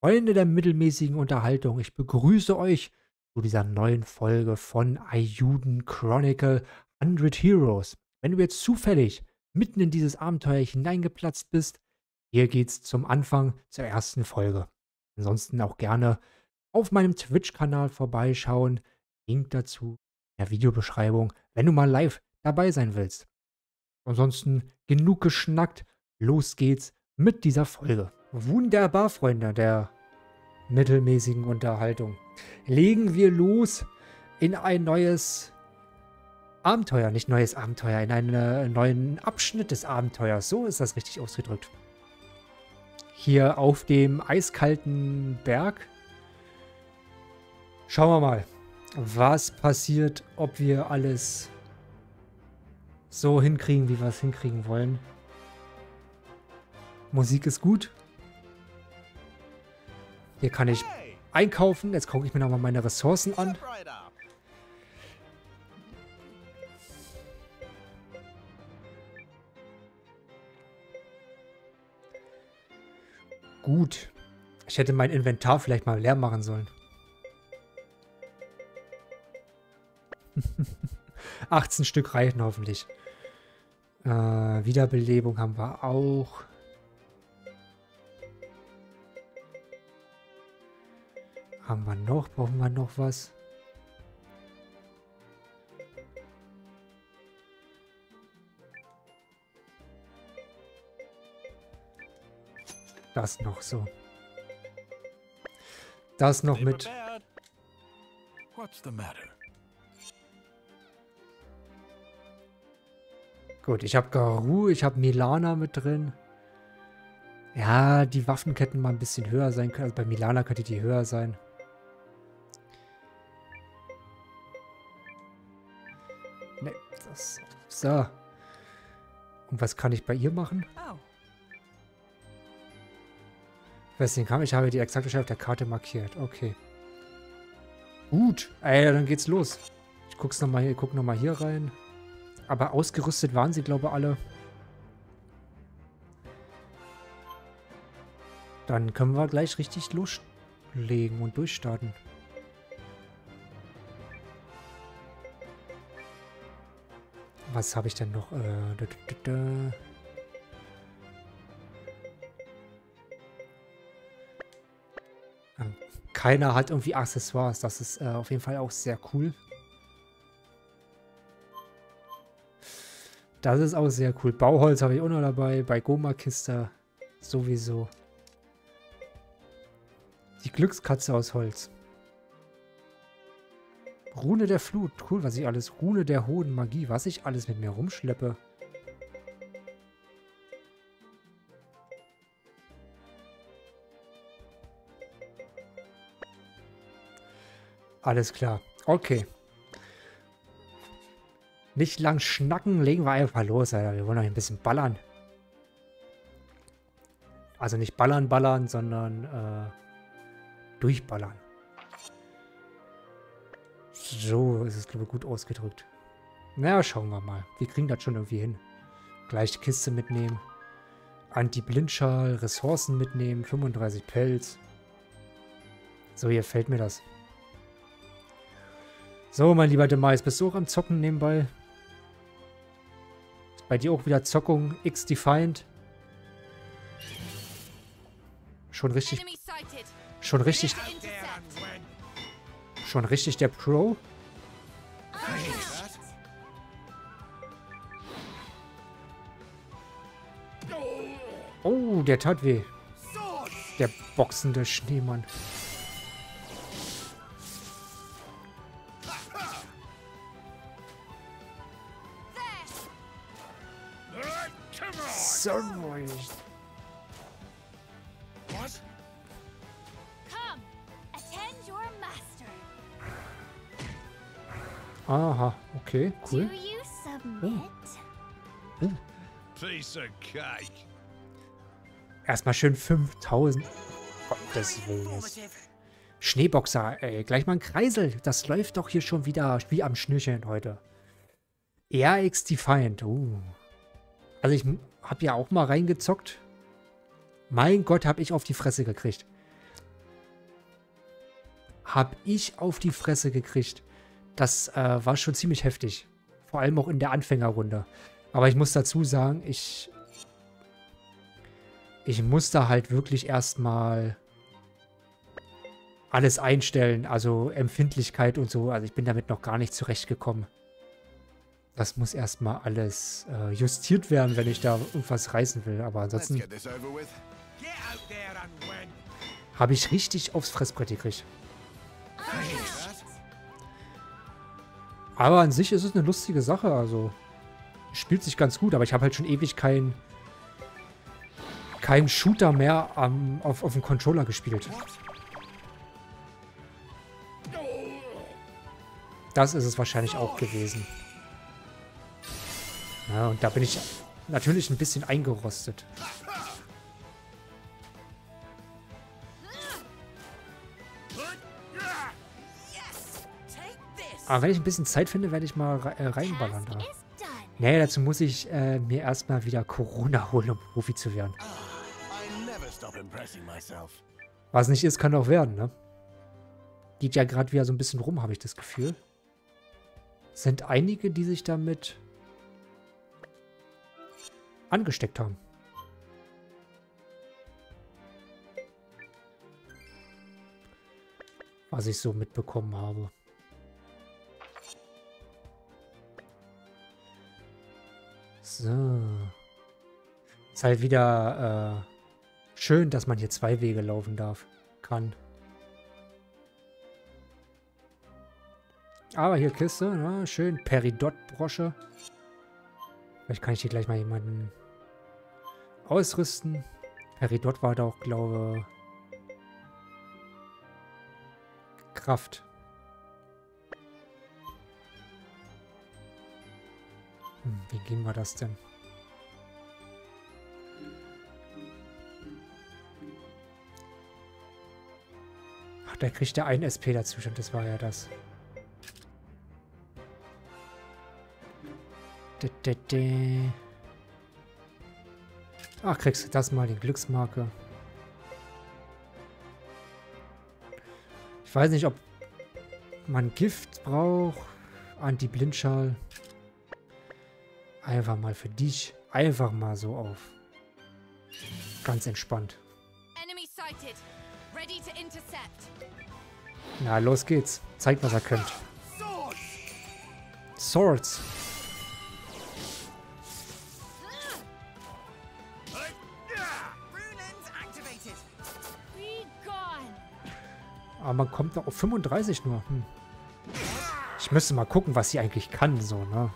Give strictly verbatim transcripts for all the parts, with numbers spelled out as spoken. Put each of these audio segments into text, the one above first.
Freunde der mittelmäßigen Unterhaltung, ich begrüße euch zu dieser neuen Folge von Eiyuden Chronicle hundert Heroes. Wenn du jetzt zufällig mitten in dieses Abenteuer hineingeplatzt bist, hier geht's zum Anfang zur ersten Folge. Ansonsten auch gerne auf meinem Twitch-Kanal vorbeischauen. Link dazu in der Videobeschreibung, wenn du mal live dabei sein willst. Ansonsten genug geschnackt, los geht's mit dieser Folge. Wunderbar, Freunde der mittelmäßigen Unterhaltung. Legen wir los in ein neues Abenteuer, nicht neues Abenteuer, in einen neuen Abschnitt des Abenteuers. So ist das richtig ausgedrückt. Hier auf dem eiskalten Berg. Schauen wir mal, was passiert, ob wir alles so hinkriegen, wie wir es hinkriegen wollen. Musik ist gut. Hier kann ich einkaufen. Jetzt gucke ich mir nochmal meine Ressourcen an. Gut. Ich hätte mein Inventar vielleicht mal leer machen sollen. achtzehn Stück reichen hoffentlich. Äh, Wiederbelebung haben wir auch. Haben wir noch? Brauchen wir noch was? Das noch so. Das noch mit. Gut, ich habe Garou, ich habe Milana mit drin. Ja, die Waffenketten mal ein bisschen höher sein können. Also bei Milana könnte die höher sein. Ne, das. So. Und was kann ich bei ihr machen? Weswegen kam ich? habe die exakte Stelle auf der Karte markiert. Okay. Gut. Ey, dann geht's los. Ich guck's noch mal hier, guck nochmal hier rein. Aber ausgerüstet waren sie, glaube ich, alle. Dann können wir gleich richtig loslegen und durchstarten. Was habe ich denn noch? Äh, da, da, da. Keiner hat irgendwie Accessoires. Das ist äh, auf jeden Fall auch sehr cool. Das ist auch sehr cool. Bauholz habe ich auch noch dabei. Bei Goma-Kiste sowieso. Die Glückskatze aus Holz. Rune der Flut. Cool, was ich alles... Rune der hohen Magie. Was ich alles mit mir rumschleppe. Alles klar. Okay. Nicht lang schnacken, legen wir einfach los, Alter. Wir wollen noch ein bisschen ballern. Also nicht ballern, ballern, sondern äh, durchballern. So ist es, glaube ich, gut ausgedrückt. Naja, schauen wir mal. Wir kriegen das schon irgendwie hin. Gleich die Kiste mitnehmen. Anti-Blindschal, Ressourcen mitnehmen, fünfunddreißig Pelz. So, hier fällt mir das. So, mein lieber Demise, bist du auch am Zocken nebenbei? Ist bei dir auch wieder Zockung X-Defiant? Schon richtig... Schon richtig... Schon richtig der Pro? Oh, der tat weh. Der boxende Schneemann. So. Aha, okay, cool. Oh. Oh. Erstmal schön fünftausend. Gottes Willen. Schneeboxer, ey, gleich mal ein Kreisel. Das läuft doch hier schon wieder wie am Schnürchen heute. R X Defiant, uh. Also ich habe ja auch mal reingezockt. Mein Gott, habe ich auf die Fresse gekriegt. habe ich auf die Fresse gekriegt. Das äh, war schon ziemlich heftig. Vor allem auch in der Anfängerrunde. Aber ich muss dazu sagen, ich... Ich muss da halt wirklich erstmal alles einstellen. Also Empfindlichkeit und so. Also ich bin damit noch gar nicht zurechtgekommen. Das muss erstmal alles äh, justiert werden, wenn ich da irgendwas reißen will. Aber ansonsten habe ich richtig aufs Fressbrett gekriegt. Aber an sich ist es eine lustige Sache. Also spielt sich ganz gut. Aber ich habe halt schon ewig keinen kein Shooter mehr am, auf, auf dem Controller gespielt. Das ist es wahrscheinlich auch gewesen. Ja, und da bin ich natürlich ein bisschen eingerostet. Aber wenn ich ein bisschen Zeit finde, werde ich mal re äh, reinballern da. Nee, dazu muss ich äh, mir erstmal wieder Corona holen, um Profi zu werden. Was nicht ist, kann auch werden, ne? Geht ja gerade wieder so ein bisschen rum, habe ich das Gefühl. Es sind einige, die sich damit angesteckt haben. Was ich so mitbekommen habe. So. Ist halt wieder äh, schön, dass man hier zwei Wege laufen darf. Kann. Aber hier Kiste, ja, schön. Peridot-Brosche. Vielleicht kann ich hier gleich mal jemanden ausrüsten. Peridot war da auch, glaube Kraft. Hm, wie gehen wir das denn? Ach, da kriegt der ein S P dazu, stimmt, das war ja das. Ach, kriegst du das mal, die Glücksmarke. Ich weiß nicht, ob man Gift braucht. Anti-Blindschall. Einfach mal für dich. Einfach mal so auf. Ganz entspannt. Na, los geht's. Zeigt, was er könnt. Swords. Aber man kommt noch auf fünfunddreißig nur. Hm. Ich müsste mal gucken, was sie eigentlich kann, so, ne?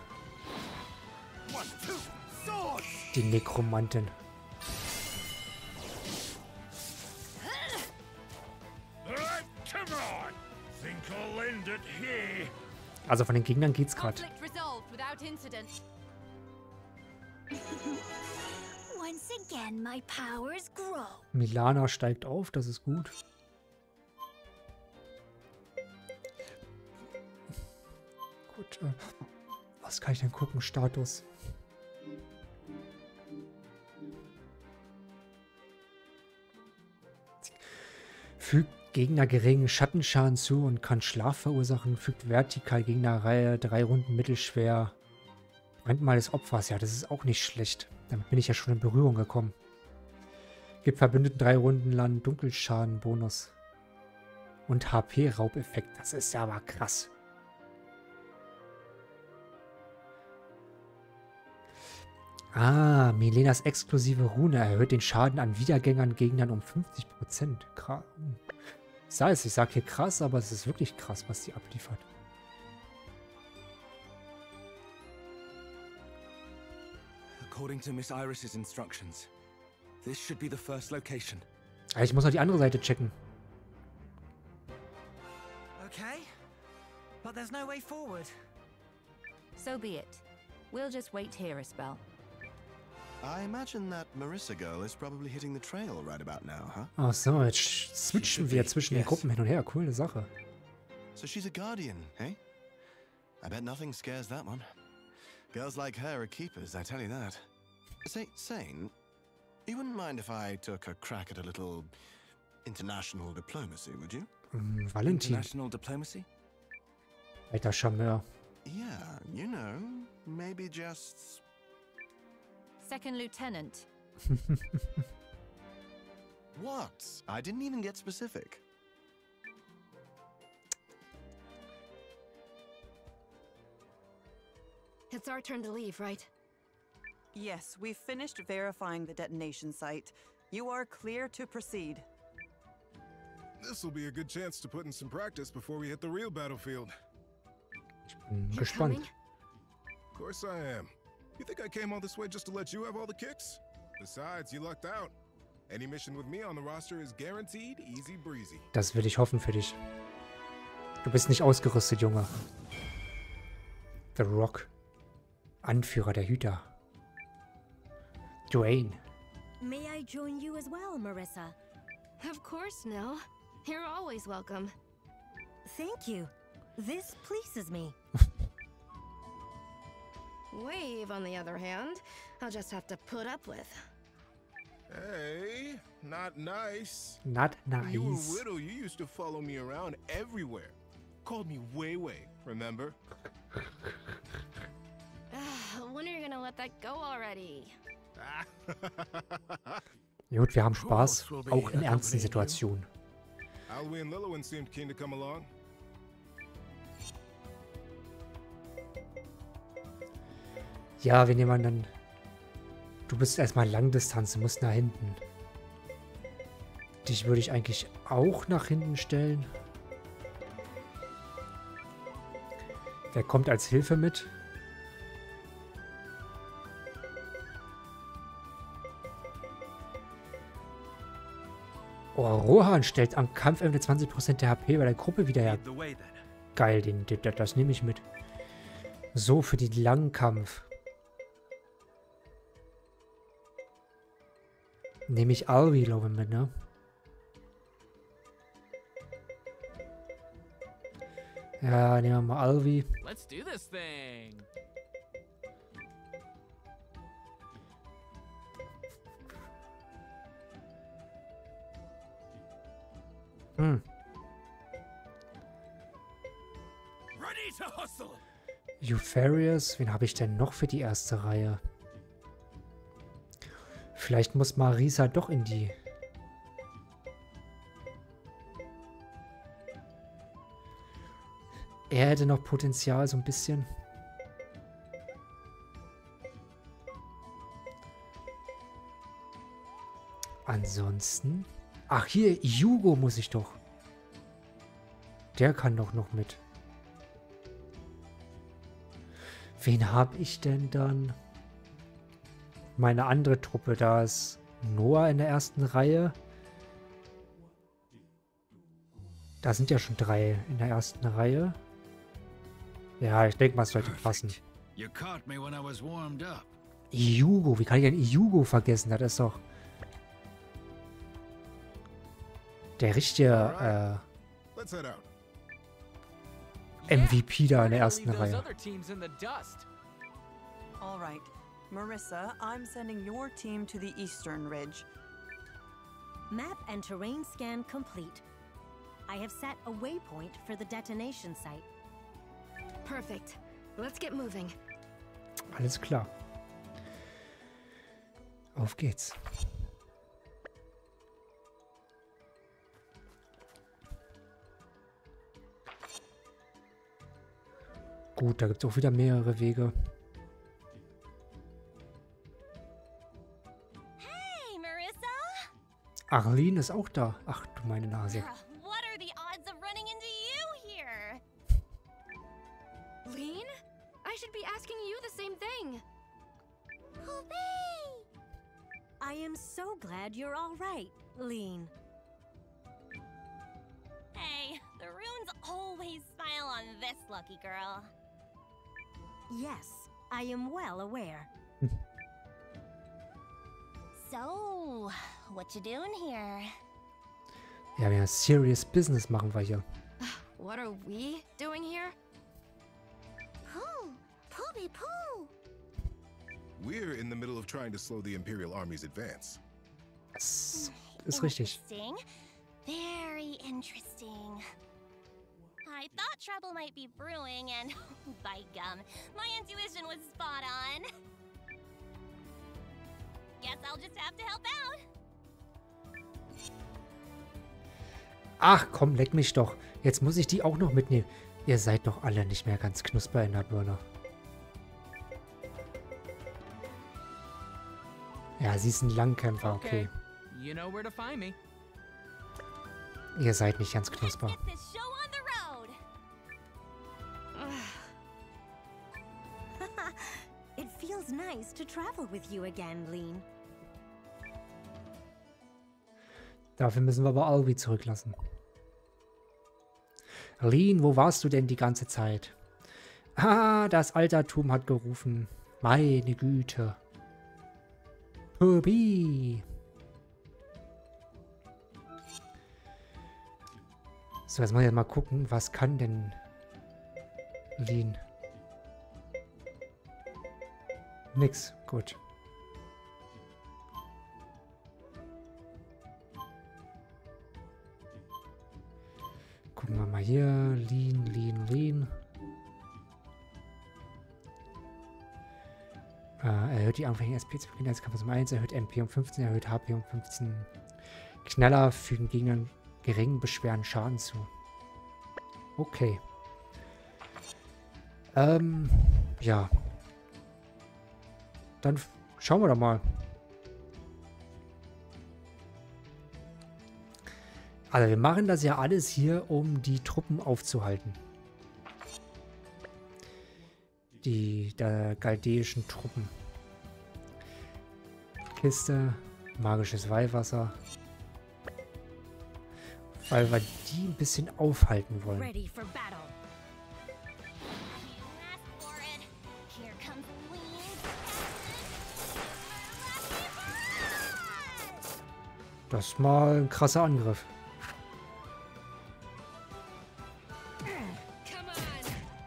Die Nekromantin. Also von den Gegnern geht's gerade. Milana steigt auf, das ist gut. Gut, äh, was kann ich denn gucken? Status. Fügt Gegner geringen Schattenschaden zu und kann Schlaf verursachen. Fügt vertikal Gegnerreihe drei Runden mittelschwer. Brandmal des Opfers. Ja, das ist auch nicht schlecht. Damit bin ich ja schon in Berührung gekommen. Gibt Verbündeten drei Runden lang Dunkelschaden Bonus. Und H P-Raubeffekt. Das ist ja aber krass. Ah, Milenas exklusive Rune erhöht den Schaden an Wiedergängern Gegnern um fünfzig Prozent. Krass. Das heißt, ich sage hier krass, aber es ist wirklich krass, was sie abliefert. According to Miss Iris's instructions, this should be the first location. Ah, ich muss noch die andere Seite checken. Okay, but there's no way forward. So be it. We'll just wait here a spell. I imagine that Marissa girl is probably hitting the trail right about now, huh? Ach so, jetzt switchen wir zwischen den Gruppen hin und her. Coole Sache. So she's a guardian, eh? I bet nothing scares that one. Girls like her are keepers, I tell you that. Say, Sane, you wouldn't mind if I took a crack at a little international diplomacy, would you? Hm, Valentin. International diplomacy? Alter Charmeur. Yeah, you know, maybe just... Second Lieutenant. What? I didn't even get specific. It's our turn to leave, right? Yes, we've finished verifying the detonation site. You are clear to proceed. This will be a good chance to put in some practice before we hit the real battlefield. Ich bin You're gespannt. coming? Of course I am. You think I came all this way just to let you have all the kicks? Besides, you lucked out. Any mission with me on the roster is guaranteed easy breezy. Das will ich hoffen für dich. Du bist nicht ausgerüstet, Junge. The Rock. Anführer der Hüter. Dwayne. May I join you as well, Marissa? Of course, Nell. You're always welcome. Thank you. This pleases me. Wave, on the other hand, I'll just have to put up with. Hey, not nice. Not When you were nice. little, you used to follow me around everywhere. Called me Wei Wei, remember? When are you gonna let that go already? Gut, wir haben Spaß. Auch in ernsten Situationen. Alwyn and Lillian seemed keen to come along. Ja, wenn jemand dann... Du bist erstmal Langdistanz, du musst nach hinten. Dich würde ich eigentlich auch nach hinten stellen. Wer kommt als Hilfe mit? Oh, Rohan stellt am Kampfende zwanzig Prozent der H P bei der Gruppe wieder her. Lead the way then. Geil, den, den, das nehme ich mit. So, für den langen Kampf. Nehme ich Alvi, glaube ich, mit, ne? Ja, nehmen wir mal Alvi. Let's do this thing. Hm. Ready to hustle! Eupharious, wen habe ich denn noch für die erste Reihe? Vielleicht muss Marisa doch in die... Er hätte noch Potenzial, so ein bisschen. Ansonsten... Ach, hier, Hugo muss ich doch. Der kann doch noch mit. Wen habe ich denn dann? Meine andere Truppe, da ist Noah in der ersten Reihe. Da sind ja schon drei in der ersten Reihe. Ja, ich denke mal, es sollte passen. You caught me when I was warmed up. Hugo, wie kann ich denn Hugo vergessen? Das ist doch der richtige Let's head out. äh, M V P da in der We're ersten gonna leave those Reihe. other teams in the dust. All right. Marissa, I'm sending your team to the Eastern Ridge. Map and terrain scan complete. I have set a waypoint for the detonation site. Perfect. Let's get moving. Alles klar. Auf geht's. Gut, da gibt es auch wieder mehrere Wege. Hey, Marissa! Arlene ist auch da. Ach du meine Nase. What are the odds of running into you here? Lean? I should be asking you the same thing. Hooray! I am so glad you're all right, Lean. Hey, the runes always smile on this lucky girl. Yes, I am well aware. So, what you doing here? Ja, ja, serious business machen wir hier. What are we doing here? Pooh! Pooby poo! We're in the middle of trying to slow the Imperial Army's advance. Das ist richtig. Interesting. Very interesting. I thought trouble might be brewing, and by gum, my intuition was spot on. Guess I'll just have to help out. Ach komm, leck mich doch. Jetzt muss ich die auch noch mitnehmen. Ihr seid doch alle nicht mehr ganz knusper in der Birne. Ja, sie ist ein Langkämpfer, okay. You know where to find me. Ihr seid nicht ganz knusper. Let's get this show on the road. It feels nice to travel with you again, Lean. Dafür müssen wir aber Alvi zurücklassen. Lean, wo warst du denn die ganze Zeit? Ah, das Altertum hat gerufen. Meine Güte. Tobi. So, jetzt muss ich jetzt mal gucken, was kann denn Lean? Nix, gut. Gucken wir mal hier. Lean, Lean, Lean. Äh, erhöht die anfänglichen S P zu Beginn des Kampfes um eins, erhöht M P um fünfzehn, erhöht H P um fünfzehn. Knaller fügen Gegnern geringen beschweren Schaden zu. Okay. Ähm, ja. Dann schauen wir doch mal. Also wir machen das ja alles hier, um die Truppen aufzuhalten. Die der galdäischen Truppen. Kiste, magisches Weihwasser. Weil wir die ein bisschen aufhalten wollen. Ready for battle. Ask for it. Here comes Lean. Das ist mal ein krasser Angriff. Come on.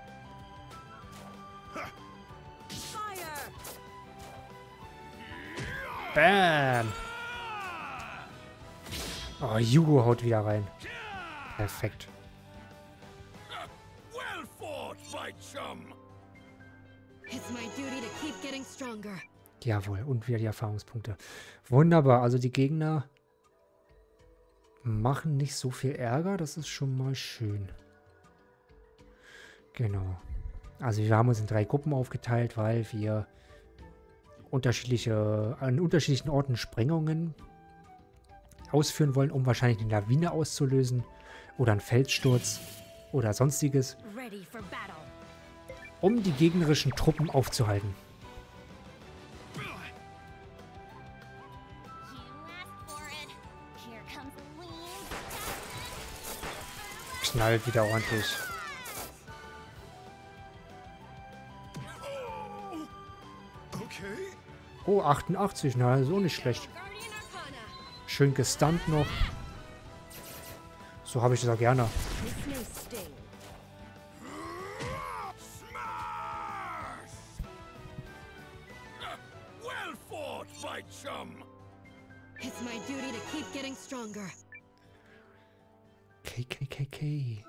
Fire! Bam! Oh, Yugo haut wieder rein. Perfekt. Well fought, my chum. It's my duty to keep getting stronger. Jawohl, und wieder die Erfahrungspunkte. Wunderbar, also die Gegner machen nicht so viel Ärger, das ist schon mal schön. Genau. Also wir haben uns in drei Gruppen aufgeteilt, weil wir unterschiedliche, an unterschiedlichen Orten Sprengungen ausführen wollen, um wahrscheinlich eine Lawine auszulösen oder einen Felssturz oder sonstiges, Ready for battle. um die gegnerischen Truppen aufzuhalten. You asked for it. Here comes Lean. Knallt wieder ordentlich. Okay. Oh, achtundachtzig, na, so nicht schlecht. Guardian Arcana. Schön gestunt noch. So habe ich das auch gerne. This may sting. Smash! Well fought, my chum. It's my duty to keep getting stronger. K K K K.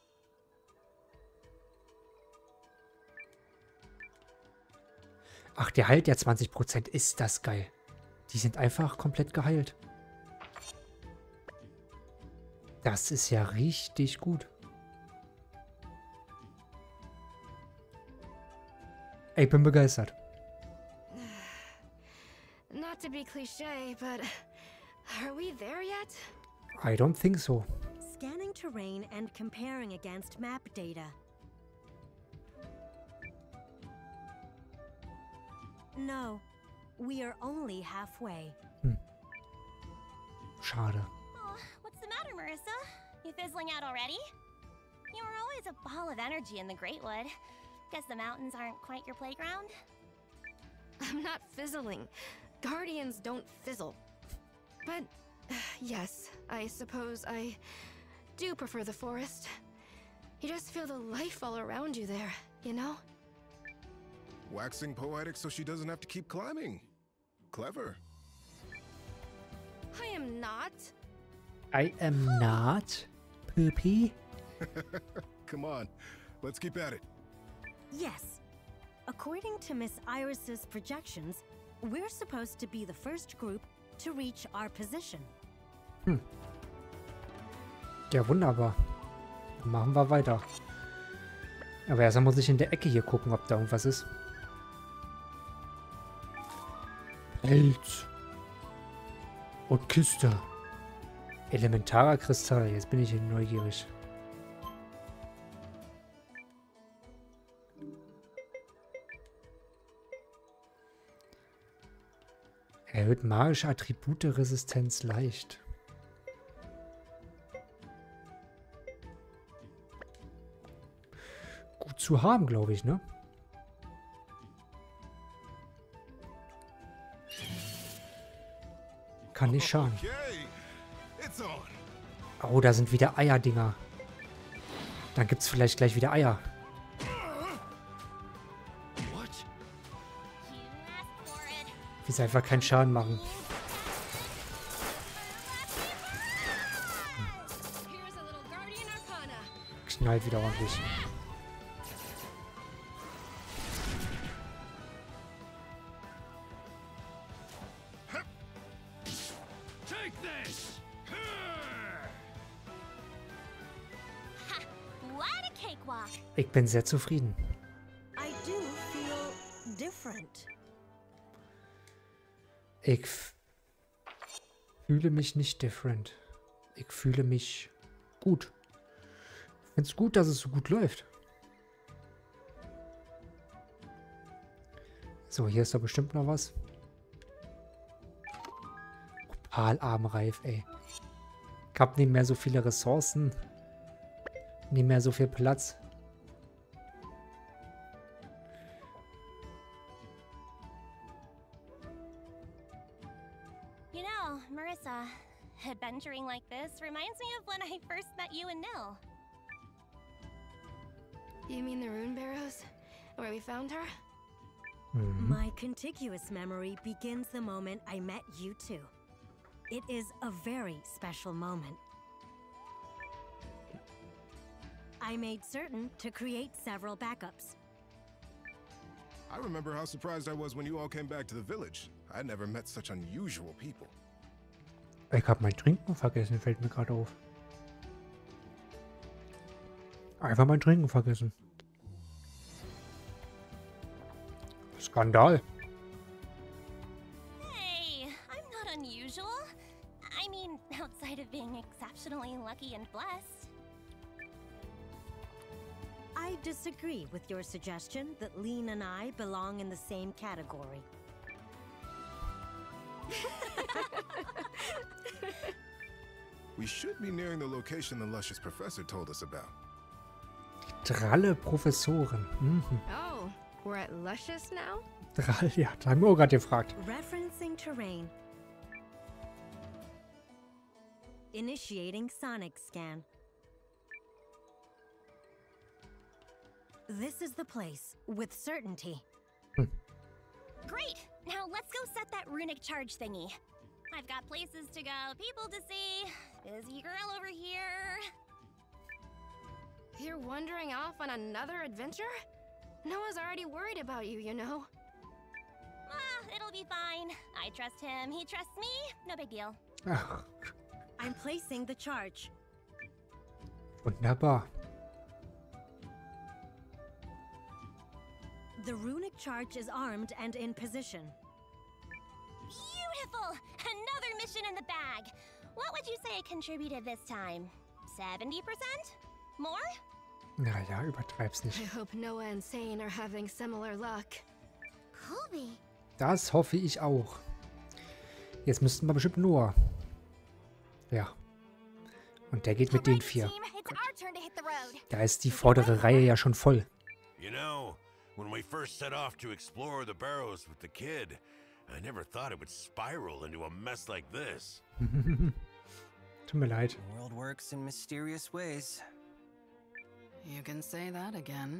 Ach, der heilt ja zwanzig Prozent. Ist das geil. Die sind einfach komplett geheilt. Das ist ja richtig gut. Ey, ich bin begeistert. Not to be cliché, but are we there yet? I don't think so. Scanning terrain and comparing against map data. No, we are only halfway. Schade. Oh, what's the matter, Marissa? You fizzling out already? You were always a ball of energy in the Greatwood. Guess the mountains aren't quite your playground? I'm not fizzling. Guardians don't fizzle. But yes, I suppose I do prefer the forest. You just feel the life all around you there, you know? Waxing poetic so she doesn't have to keep climbing. Clever. I am not. I am not poopy. Come on, let's keep at it. Yes. According to Miss Iris's projections, we're supposed to be the first group to reach our position. Hm. Ja, wunderbar. Dann machen wir weiter. Aber erstmal muss ich in der Ecke hier gucken, ob da irgendwas ist. Pelz. Und Kiste. Elementarer Kristall. Jetzt bin ich hier neugierig. Erhöht magische Attribute Resistenz leicht. Gut zu haben, glaube ich, ne? Kann nicht schaden. Oh, da sind wieder Eierdinger. Dann gibt es vielleicht gleich wieder Eier. Wie sie einfach keinen Schaden machen. Knallt wieder ordentlich. Ich bin sehr zufrieden. I do feel different. Ich fühle mich nicht different. Ich fühle mich gut. Ich finde es gut, dass es so gut läuft. So, hier ist doch bestimmt noch was. Opalarmreif, ey. Ich habe nicht mehr so viele Ressourcen. Nicht mehr so viel Platz. You know, Marissa, adventuring like this reminds me of when I first met you and Nil. You mean the Rune Barrows? Where we found her? Mhm. My contiguous memory begins the moment I met you two. It is a very special moment. I made certain to create several backups. I remember how surprised I was when you all came back to the village. I never met such unusual people. Ich habe mein Trinken vergessen, fällt mir gerade auf. Einfach mein Trinken vergessen. Skandal. Hey, I'm not unusual. I mean, outside of being exceptionally lucky and blessed. I disagree with your suggestion that Lean and I belong in the same category. We should be nearing the location the luscious professor told us about. Dralle Professoren. Mhm. Oh, we're at Luscious now? Dralle, ja, da haben wir auch gerade gefragt. Referencing terrain. Initiating sonic scan. This is the place, with certainty. Great! Now let's go set that runic charge thingy. I've got places to go, people to see, busy girl over here. You're wandering off on another adventure? Noah's already worried about you, you know. Ah, it'll be fine. I trust him, he trusts me, no big deal. Ach, I'm placing the charge. wunderbar. The runic charge is armed and in position. Beautiful! Another mission in the bag. What would you say I contributed this time? seventy percent? More? Naja, übertreib's I nicht. hope Noah and Sane are having similar luck. Colby. Das hoffe ich auch. Jetzt müssten wir bestimmt Noah. Ja. Und der geht mit den vier. Da ist die vordere Reihe ja schon voll. You know, when we first set off to explore the Barrows with the kid, I never thought it would spiral into a mess like this. Tut mir leid. The world works in mysterious ways. You can say that again.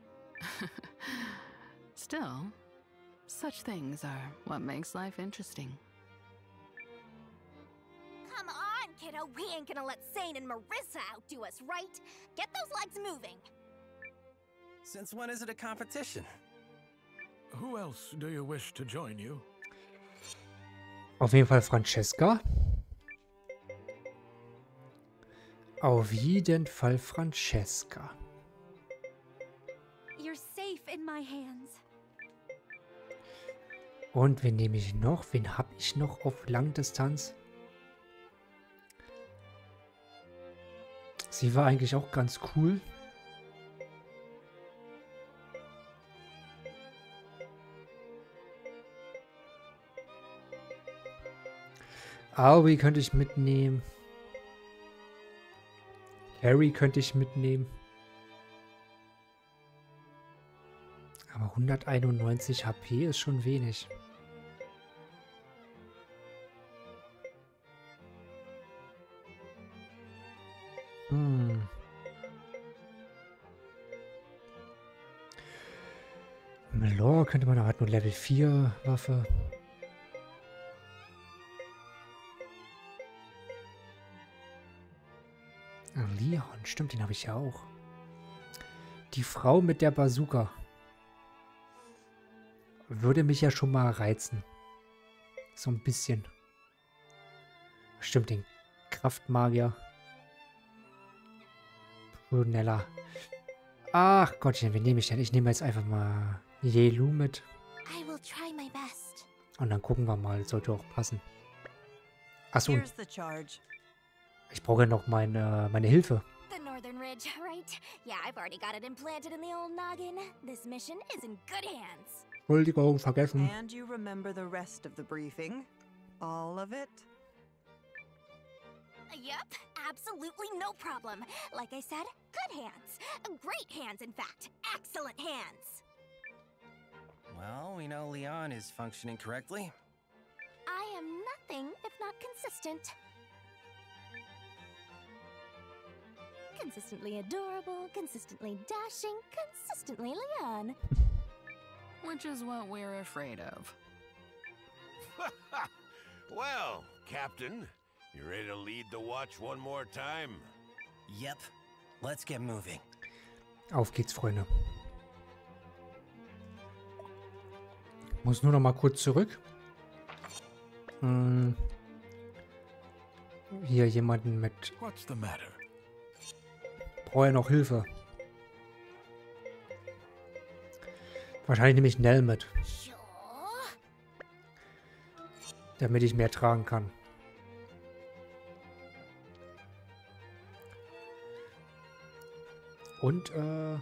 Still, such things are what makes life interesting. Come on, kiddo. We ain't gonna let Sane and Marissa outdo us, right? Get those legs moving. Since when is it a competition? Who else do you wish to join you? Auf jeden Fall Francesca. Auf jeden Fall Francesca. You're safe in my hands. Und wen nehme ich noch? Wen habe ich noch auf Langdistanz? Sie war eigentlich auch ganz cool. Aoi könnte ich mitnehmen. Harry könnte ich mitnehmen. Aber hunderteinundneunzig H P ist schon wenig. Hm. Melor könnte man, da hat nur Level vier Waffe. Ah, Leon, stimmt, den habe ich ja auch. Die Frau mit der Bazooka. Würde mich ja schon mal reizen. So ein bisschen. Stimmt, den Kraftmagier. Brunella. Ach Gottchen, wen nehme ich denn? Ich nehme jetzt einfach mal Yelu mit. I will try my best. Und dann gucken wir mal. Sollte auch passen. Achso, und Here's the charge. ich brauche ja noch meine, meine Hilfe. The Northern Ridge, right? Yeah, I've already got it implanted in the old noggin. This mission is in good hands. Entschuldigung, vergessen. And you remember the rest of the briefing? All of it? Yep, absolutely no problem. Like I said, good hands. Great hands, in fact. Excellent hands. Well, we know Leon is functioning correctly. I am nothing if not consistent. Consistently adorable, consistently dashing, consistently Leon. Which is what we're afraid of. Well, Captain, you ready to lead the watch one more time? Yep. Let's get moving. Auf geht's, Freunde. Muss nur noch mal kurz zurück. Hm. Hier jemanden mit. What's the matter? Brauche noch Hilfe. Wahrscheinlich nehme ich Nell mit. Damit ich mehr tragen kann. Und, äh...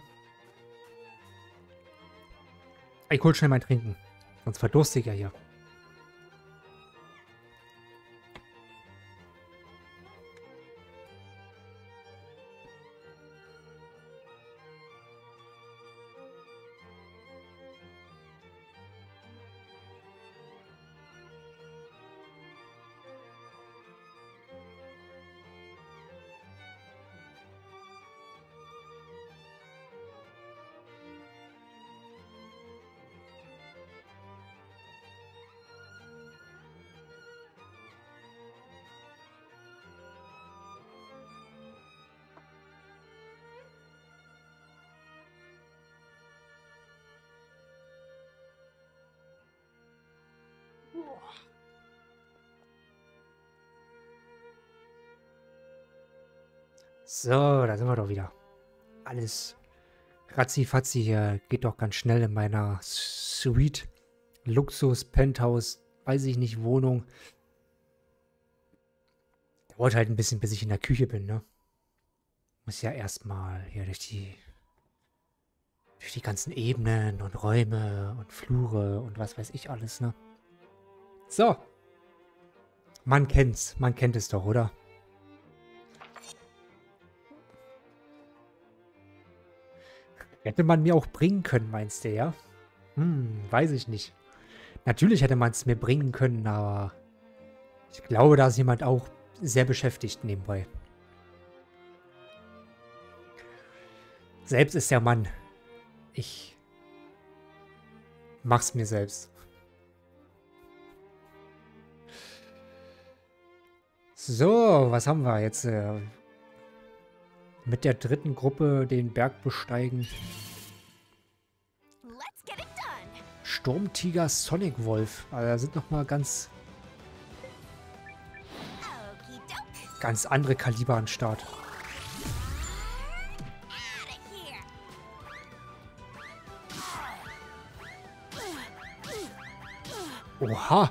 ich hol schnell mein Trinken. Sonst verdurste ich ja hier. So, da sind wir doch wieder. Alles ratzi-fatzi hier. Geht doch ganz schnell in meiner Suite. Luxus, Penthouse, weiß ich nicht, Wohnung. Dauert halt ein bisschen, bis ich in der Küche bin, ne? Muss ja erstmal hier durch die durch die ganzen Ebenen und Räume und Flure und was weiß ich alles, ne? So. Man kennt's. Man kennt es doch, oder? Hätte man mir auch bringen können, meinst du, ja? Hm, weiß ich nicht. Natürlich hätte man es mir bringen können, aber ich glaube, da ist jemand auch sehr beschäftigt nebenbei. Selbst ist der Mann. Ich mach's mir selbst. So, was haben wir jetzt? Äh, mit der dritten Gruppe den Berg besteigen. Let's get it done. Sturmtiger, Sonic Wolf. Also da sind nochmal ganz... ganz andere Kaliber am Start. Oha!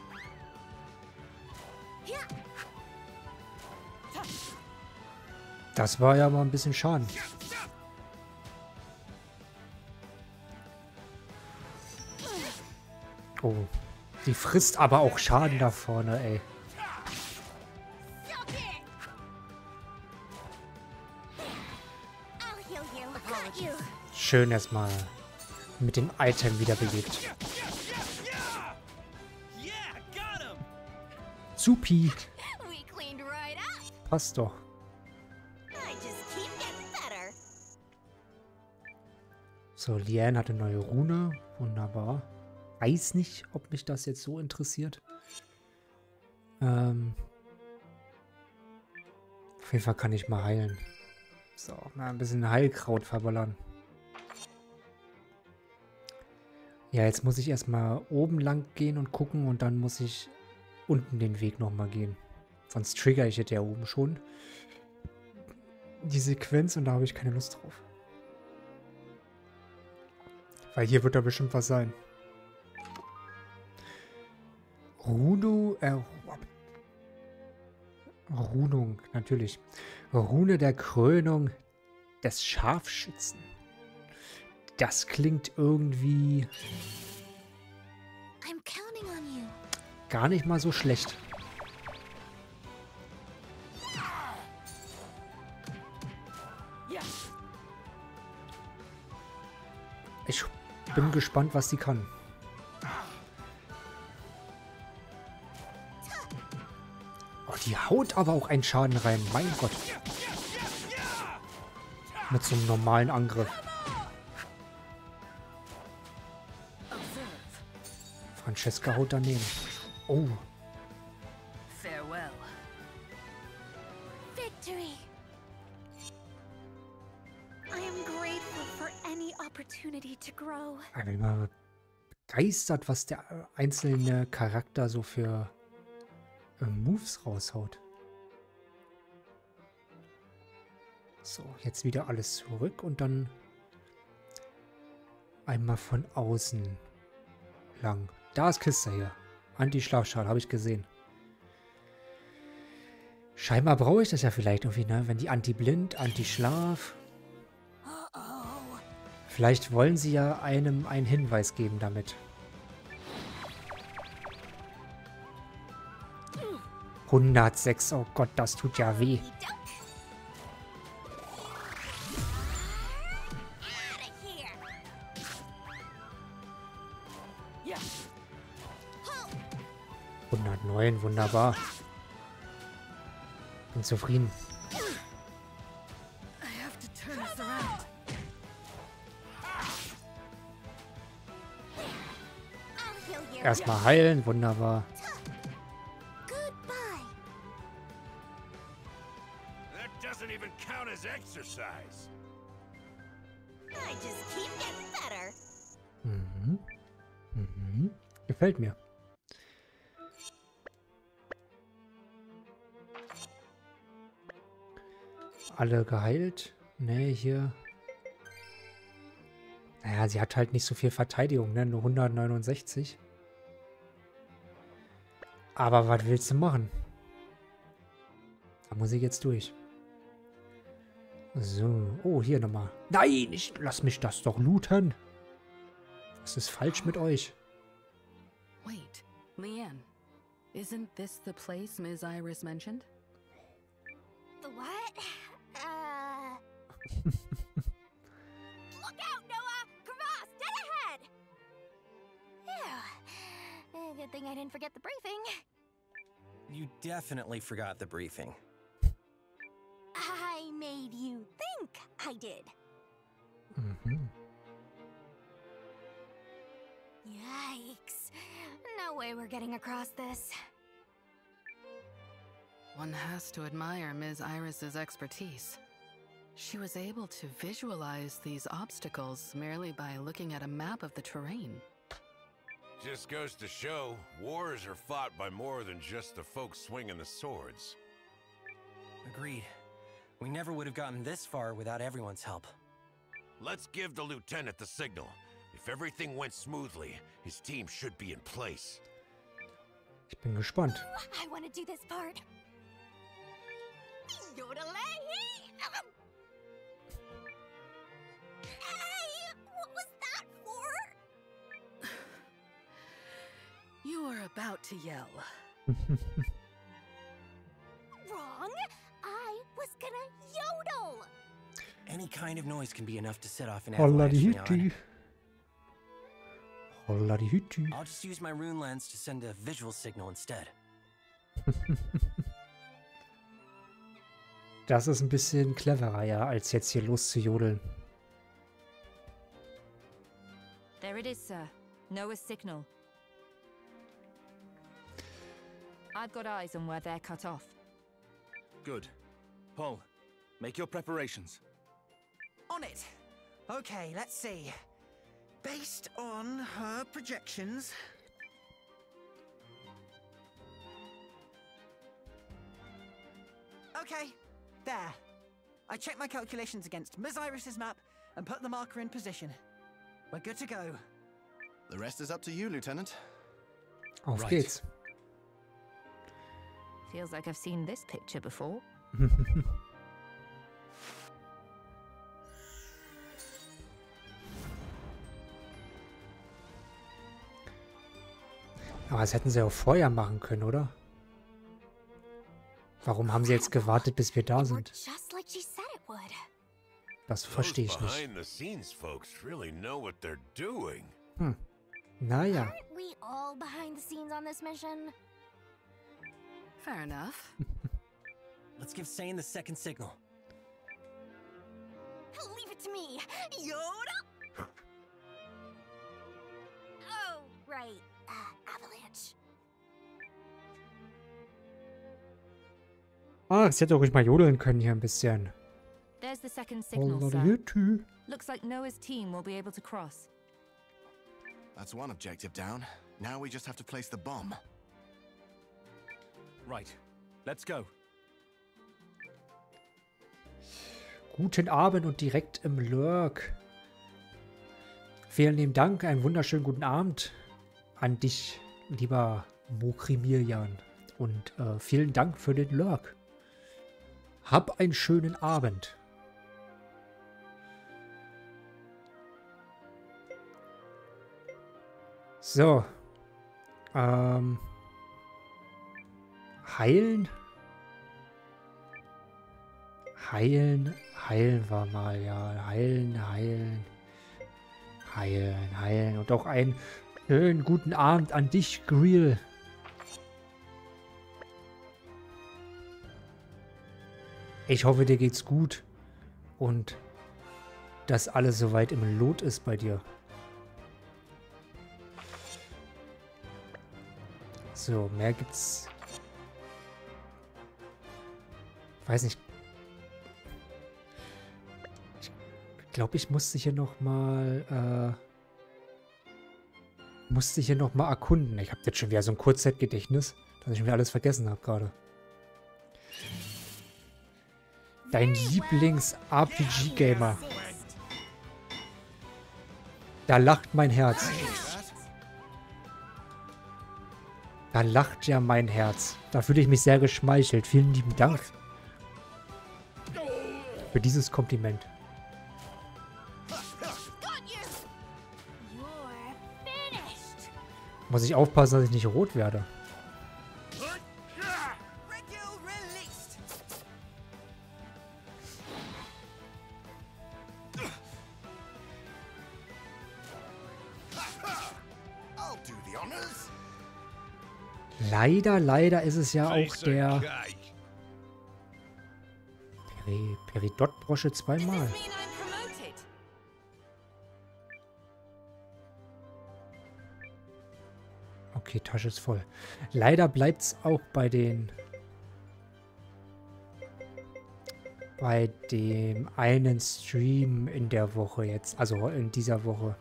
Das war ja mal ein bisschen Schaden. Oh, die frisst aber auch Schaden da vorne, ey. Schön erstmal mit dem Item wiederbelebt. Supi. Passt doch. So, Liane hat eine neue Rune. Wunderbar. Weiß nicht, ob mich das jetzt so interessiert. Ähm. Auf jeden Fall kann ich mal heilen. So, mal ein bisschen Heilkraut verballern. Ja, jetzt muss ich erstmal oben lang gehen und gucken und dann muss ich unten den Weg nochmal gehen. Sonst trigger ich jetzt ja oben schon die Sequenz und da habe ich keine Lust drauf. Weil hier wird da bestimmt was sein. Runo, äh, Runung, natürlich. Rune der Krönung des Scharfschützen. Das klingt irgendwie I'm counting on you. gar nicht mal so schlecht. Ich bin gespannt, was sie kann. Oh, die haut aber auch einen Schaden rein. Mein Gott. Mit so einem normalen Angriff. Francesca haut daneben. Oh. Farewell. Victory. I am grateful for any opportunity to grow. Ich bin mal begeistert, was der einzelne Charakter so für äh, Moves raushaut. So, jetzt wieder alles zurück und dann einmal von außen lang. Da ist Kiste hier. Anti-Schlafschal, habe ich gesehen. Scheinbar brauche ich das ja vielleicht irgendwie, ne? Wenn die Anti-Blind, Anti-Schlaf. Vielleicht wollen sie ja einem einen Hinweis geben damit. hundertsechs, oh Gott, das tut ja weh. hundertneun, wunderbar. Bin zufrieden. Erstmal heilen, wunderbar. That doesn't even count as exercise. I just keep getting better. Mhm. Mhm. Gefällt mir. Alle geheilt? Ne, hier. Naja, sie hat halt nicht so viel Verteidigung, ne? Nur hundertneunundsechzig. Aber was willst du machen? Da muss ich jetzt durch. So. Oh, hier nochmal. Nein, ich lass mich das doch looten. Was ist falsch mit euch? Wait, Liane, isn't this the place Miss Iris mentioned? The what? Uh. Look out, Noah! Kravas, dead ahead! Phew. Eh, Good thing I didn't forget the briefing. You definitely forgot the briefing. I made you think I did. Mhm. Yikes. No way we're getting across this. One has to admire Miz Iris's expertise. She was able to visualize these obstacles merely by looking at a map of the terrain. Just goes to show, wars are fought by more than just the folks swinging the swords. Agreed. We never would have gotten this far without everyone's help. Let's give the lieutenant the signal. If everything went smoothly, his team should be in place. Ich bin gespannt. I want to do this part. Yodelay! Hey, what was that for? You are about to yell. Wrong. I was gonna yodel. Any kind of noise can be enough to set off an avalanche, Leon. Holladi-hütti. I'll just use my rune lens to send a visual signal instead. Das ist ein bisschen cleverer, ja, als jetzt hier loszujodeln. There it is, sir. Noah's signal. I've got eyes on where they're cut off. Good. Paul, make your preparations. On it! Okay, let's see. Based on her projections... Okay, there. I checked my calculations against Miz Iris's map and put the marker in position. We're good to go. The rest is up to you, Lieutenant. Auf Right. geht's. Feels like I've seen this picture before. Aber das hätten sie auch vorher machen können, oder? Warum haben sie jetzt gewartet, bis wir da sind? Just like she said it would. Das verstehe ich nicht. Behind the scenes folks really know what they're doing. Hm. Naja. Aren't we all behind the scenes on this mission? Fair enough. Let's give Sane the second signal. Leave it to me, Yoda. Oh, right. Uh, avalanche. Ah, sie hätte auch ruhig mal jodeln können hier ein bisschen. There's the second signal, sir. Holladi-hütti. Looks like Noah's team will be able to cross. That's one objective down. Now we just have to place the bomb. Right. Let's go. Guten Abend und direkt im Lurk. Vielen lieben Dank, einen wunderschönen guten Abend an dich, lieber Mokrimilian. Und äh, vielen Dank für den Lurk. Hab einen schönen Abend. So. Ähm. Heilen? Heilen, heilen wir mal, ja. Heilen, heilen. Heilen, heilen. Und auch einen schönen guten Abend an dich, Greel. Ich hoffe, dir geht's gut. Und dass alles soweit im Lot ist bei dir. So, mehr gibt's. Weiß nicht. Ich glaube, ich musste hier noch mal äh, musste hier noch mal erkunden. Ich habe jetzt schon wieder so ein Kurzzeitgedächtnis, dass ich mir alles vergessen habe gerade. Dein Lieblings-R P G-Gamer. Da lacht mein Herz. Da lacht ja mein Herz. Da fühle ich mich sehr geschmeichelt. Vielen lieben Dank für dieses Kompliment. Muss ich aufpassen, dass ich nicht rot werde. Leider, leider ist es ja auch der Peri Peridot-Brosche zweimal. Okay, Tasche ist voll. Leider bleibt es auch bei den bei dem einen Stream in der Woche jetzt, also in dieser Woche.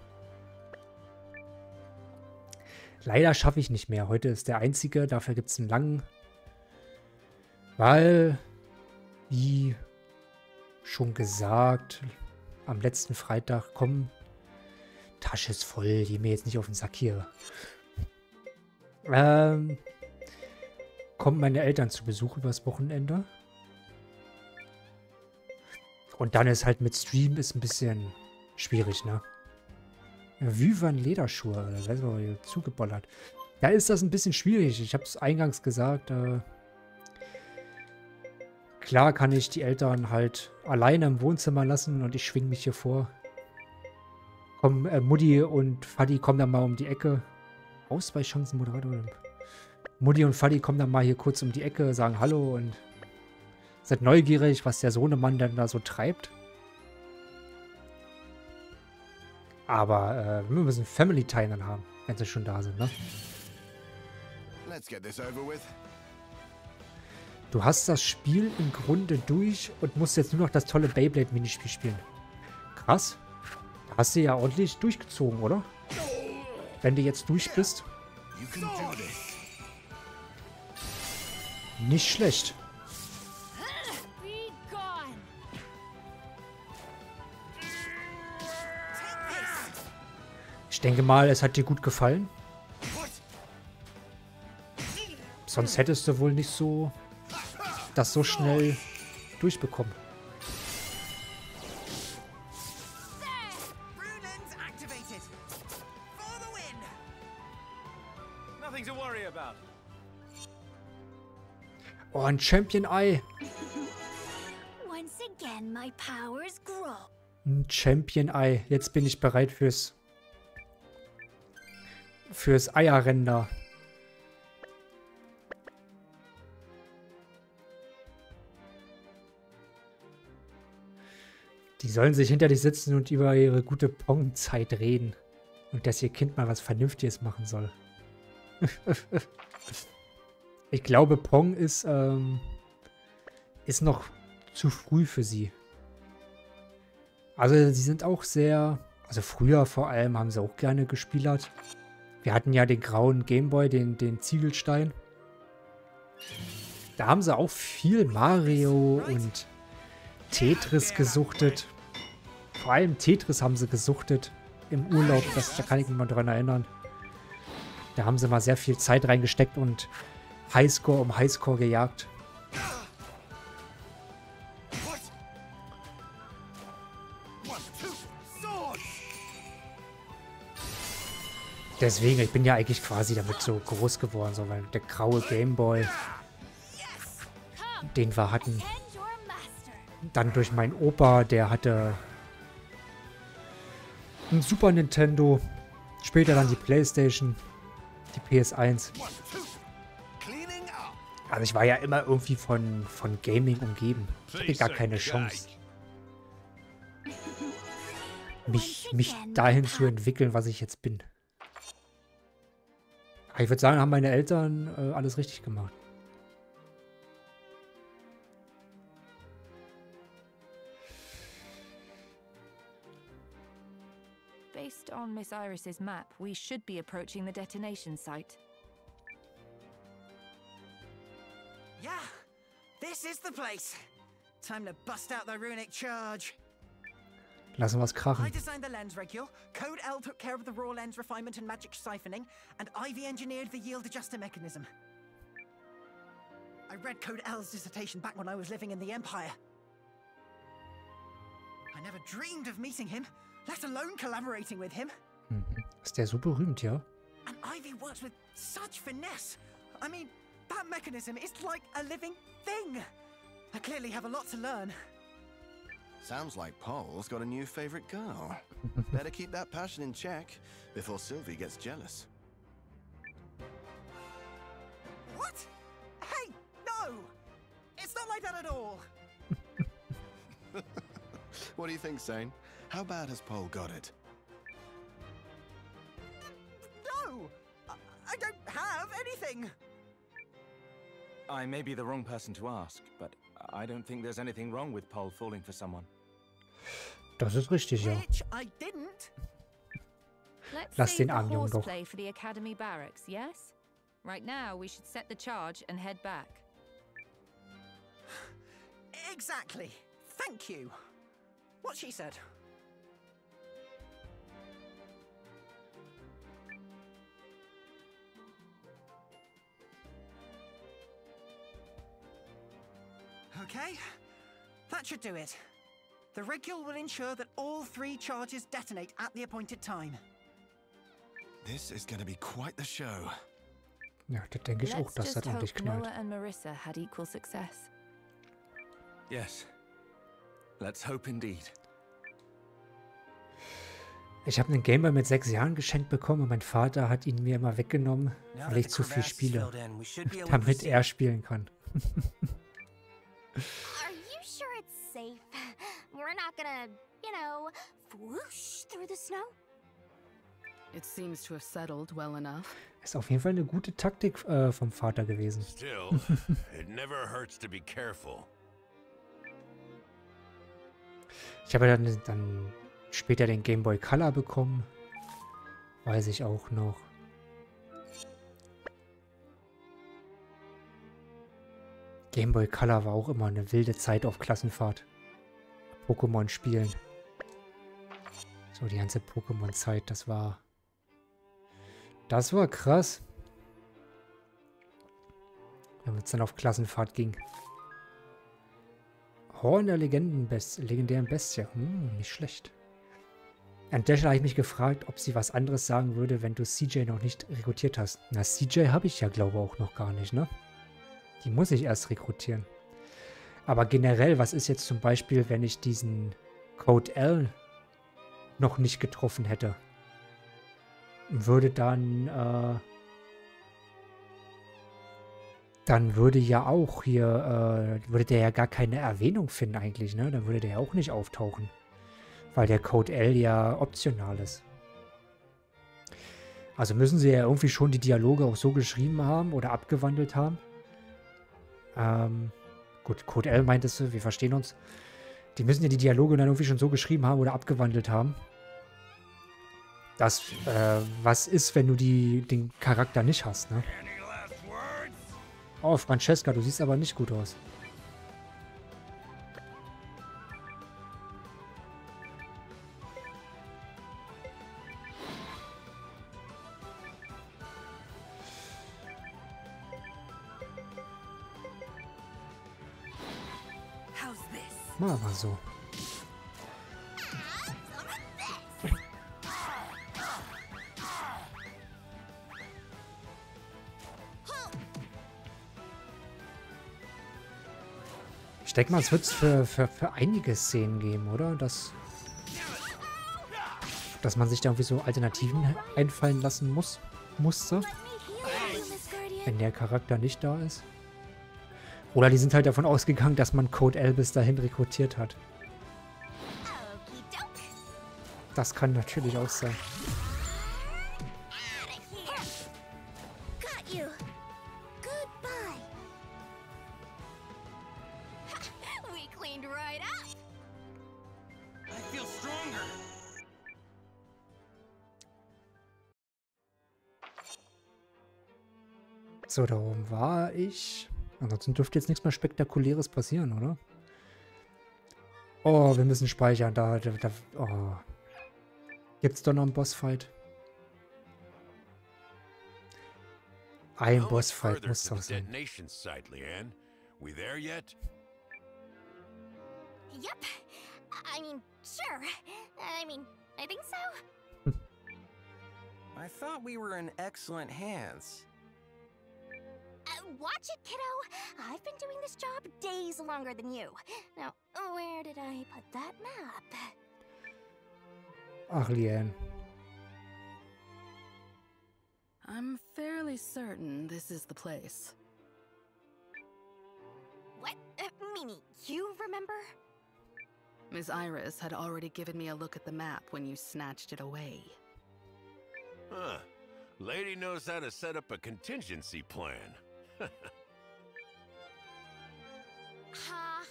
Leider schaffe ich nicht mehr. Heute ist der einzige, dafür gibt es einen langen, weil, wie schon gesagt, am letzten Freitag kommen, Tasche ist voll, die mir jetzt nicht auf den Sack hier. Ähm, kommen meine Eltern zu Besuch übers Wochenende. Und dann ist halt mit Stream ist ein bisschen schwierig, ne? Vivan Lederschuhe, das heißt aber hier zugebollert. Da ist das ein bisschen schwierig. Ich habe es eingangs gesagt, äh, klar kann ich die Eltern halt alleine im Wohnzimmer lassen und ich schwing mich hier vor. Komm, äh, Mutti und Fadi kommen dann mal um die Ecke. Ausweichchancen, Moderator. Mutti und Fadi kommen dann mal hier kurz um die Ecke, sagen Hallo und seid neugierig, was der Sohnemann denn da so treibt. Aber äh, wir müssen Family Time dann haben, wenn sie schon da sind, ne? Let's get this over with. Du hast das Spiel im Grunde durch und musst jetzt nur noch das tolle Beyblade-Minispiel spielen. Krass. Da hast du ja ordentlich durchgezogen, oder? Wenn du jetzt durch bist. Nicht schlecht. Ich denke mal, es hat dir gut gefallen. Sonst hättest du wohl nicht so das so schnell durchbekommen. Oh, ein Champion Eye. Once again, my powers grow. Ein Champion Eye. Jetzt bin ich bereit fürs fürs Eierrennen da. Die sollen sich hinter dich sitzen und über ihre gute Pong-Zeit reden. Und dass ihr Kind mal was Vernünftiges machen soll. Ich glaube, Pong ist, ähm, ist noch zu früh für sie. Also sie sind auch sehr, also früher vor allem haben sie auch gerne gespielert. Wir hatten ja den grauen Gameboy, den, den Ziegelstein. Da haben sie auch viel Mario und Tetris gesuchtet. Vor allem Tetris haben sie gesuchtet im Urlaub, das, da kann ich mich mal dran erinnern. Da haben sie mal sehr viel Zeit reingesteckt und Highscore um Highscore gejagt. Deswegen, ich bin ja eigentlich quasi damit so groß geworden, so, weil der graue Gameboy, den wir hatten, dann durch meinen Opa, der hatte ein Super Nintendo, später dann die PlayStation, die P S eins. Also ich war ja immer irgendwie von, von Gaming umgeben. Ich hatte gar keine Chance, mich, mich dahin zu entwickeln, was ich jetzt bin. Aber ich würde sagen, haben meine Eltern äh, alles richtig gemacht. Based on Miss Iris's map, we should be approaching the detonation site. Yeah, this is the place. Time to bust out the runic charge. Lassen wir es krachen. I designed the lens regule, Code L took care of the raw lens refinement and magic siphoning, and Ivy engineered the yield adjuster mechanism. I read Code L's dissertation back when I was living in the Empire. I never dreamed of meeting him, let alone collaborating with him. Mhm. Ist der so berühmt, ja? And Ivy works with such finesse. I mean, that mechanism is like a living thing. I clearly have a lot to learn. Sounds like Paul's got a new favorite girl. Better keep that passion in check before Sylvie gets jealous. What? Hey, no! It's not like that at all. What do you think, Zane? How bad has Paul got it? No! I, I don't have anything. I may be the wrong person to ask, but I don't think there's anything wrong with Paul falling for someone. Das ist richtig, ja. Which I didn't. Let's Lass save den the armen Jungen doch. horseplay for the academy barracks, yes? Right now, we should set the charge and head back. Exactly. Thank you. What she said. Okay, that should do it. The Regule will ensure that all three charges detonate at the appointed time. This is going to be quite the show. Ja, das denke ich auch, Let's dass just das ordentlich hope knallt. Noah and Marissa had equal success. Yes. Let's hope indeed. Ich habe einen Gameboy mit sechs Jahren geschenkt bekommen und mein Vater hat ihn mir immer weggenommen, weil ich zu viel spiele, damit er spielen kann. Are you sure it's safe? We're not gonna, you know, whoosh through the snow? It seems to have settled well enough. Ist auf jeden Fall eine gute Taktik äh, vom Vater gewesen. Still, it never hurts to be careful. Ich habe dann, dann später den Game Boy Color bekommen. Weiß ich auch noch. Game Boy Color war auch immer eine wilde Zeit auf Klassenfahrt. Pokémon spielen. So, die ganze Pokémon-Zeit, das war... Das war krass. Wenn es dann auf Klassenfahrt ging. Horn der Legendenbest legendären Bestie. Hm, nicht schlecht. An der Stelle habe ich mich gefragt, ob sie was anderes sagen würde, wenn du C J noch nicht rekrutiert hast. Na, C J habe ich ja, glaube ich, auch noch gar nicht, ne? Die muss ich erst rekrutieren. Aber generell, was ist jetzt zum Beispiel, wenn ich diesen Code L noch nicht getroffen hätte? Würde dann, äh, dann würde ja auch hier, äh, würde der ja gar keine Erwähnung finden eigentlich, ne? Dann würde der ja auch nicht auftauchen. Weil der Code L ja optional ist. Also müssen sie ja irgendwie schon die Dialoge auch so geschrieben haben oder abgewandelt haben. Ähm, gut, Code L meintest du, wir verstehen uns. Die müssen ja die Dialoge dann irgendwie schon so geschrieben haben oder abgewandelt haben. Das, äh, was ist, wenn du die, den Charakter nicht hast, ne? Oh, Francesca, du siehst aber nicht gut aus. Mal mal so. Ich denke mal, es wird es für, für, für einige Szenen geben, oder? Dass, dass man sich da irgendwie so Alternativen einfallen lassen muss, musste. Wenn der Charakter nicht da ist. Oder die sind halt davon ausgegangen, dass man Code L bis dahin rekrutiert hat. Das kann natürlich auch sein. So, da oben war ich. Ansonsten dürfte jetzt nichts mehr Spektakuläres passieren, oder? Oh, wir müssen speichern. Da, da, da oh. Gibt's doch noch einen Bossfight? Ein Bossfight muss doch sein. We there yet? Yep. I mean, sure. I mean, I think so. I thought we were in excellent hands. Uh, watch it, kiddo. I've been doing this job days longer than you. Now, where did I put that map? Ach, Lien. I'm fairly certain this is the place. What? Uh, Mimi, you remember? Miss Iris had already given me a look at the map when you snatched it away. Huh. Lady knows how to set up a contingency plan. Ha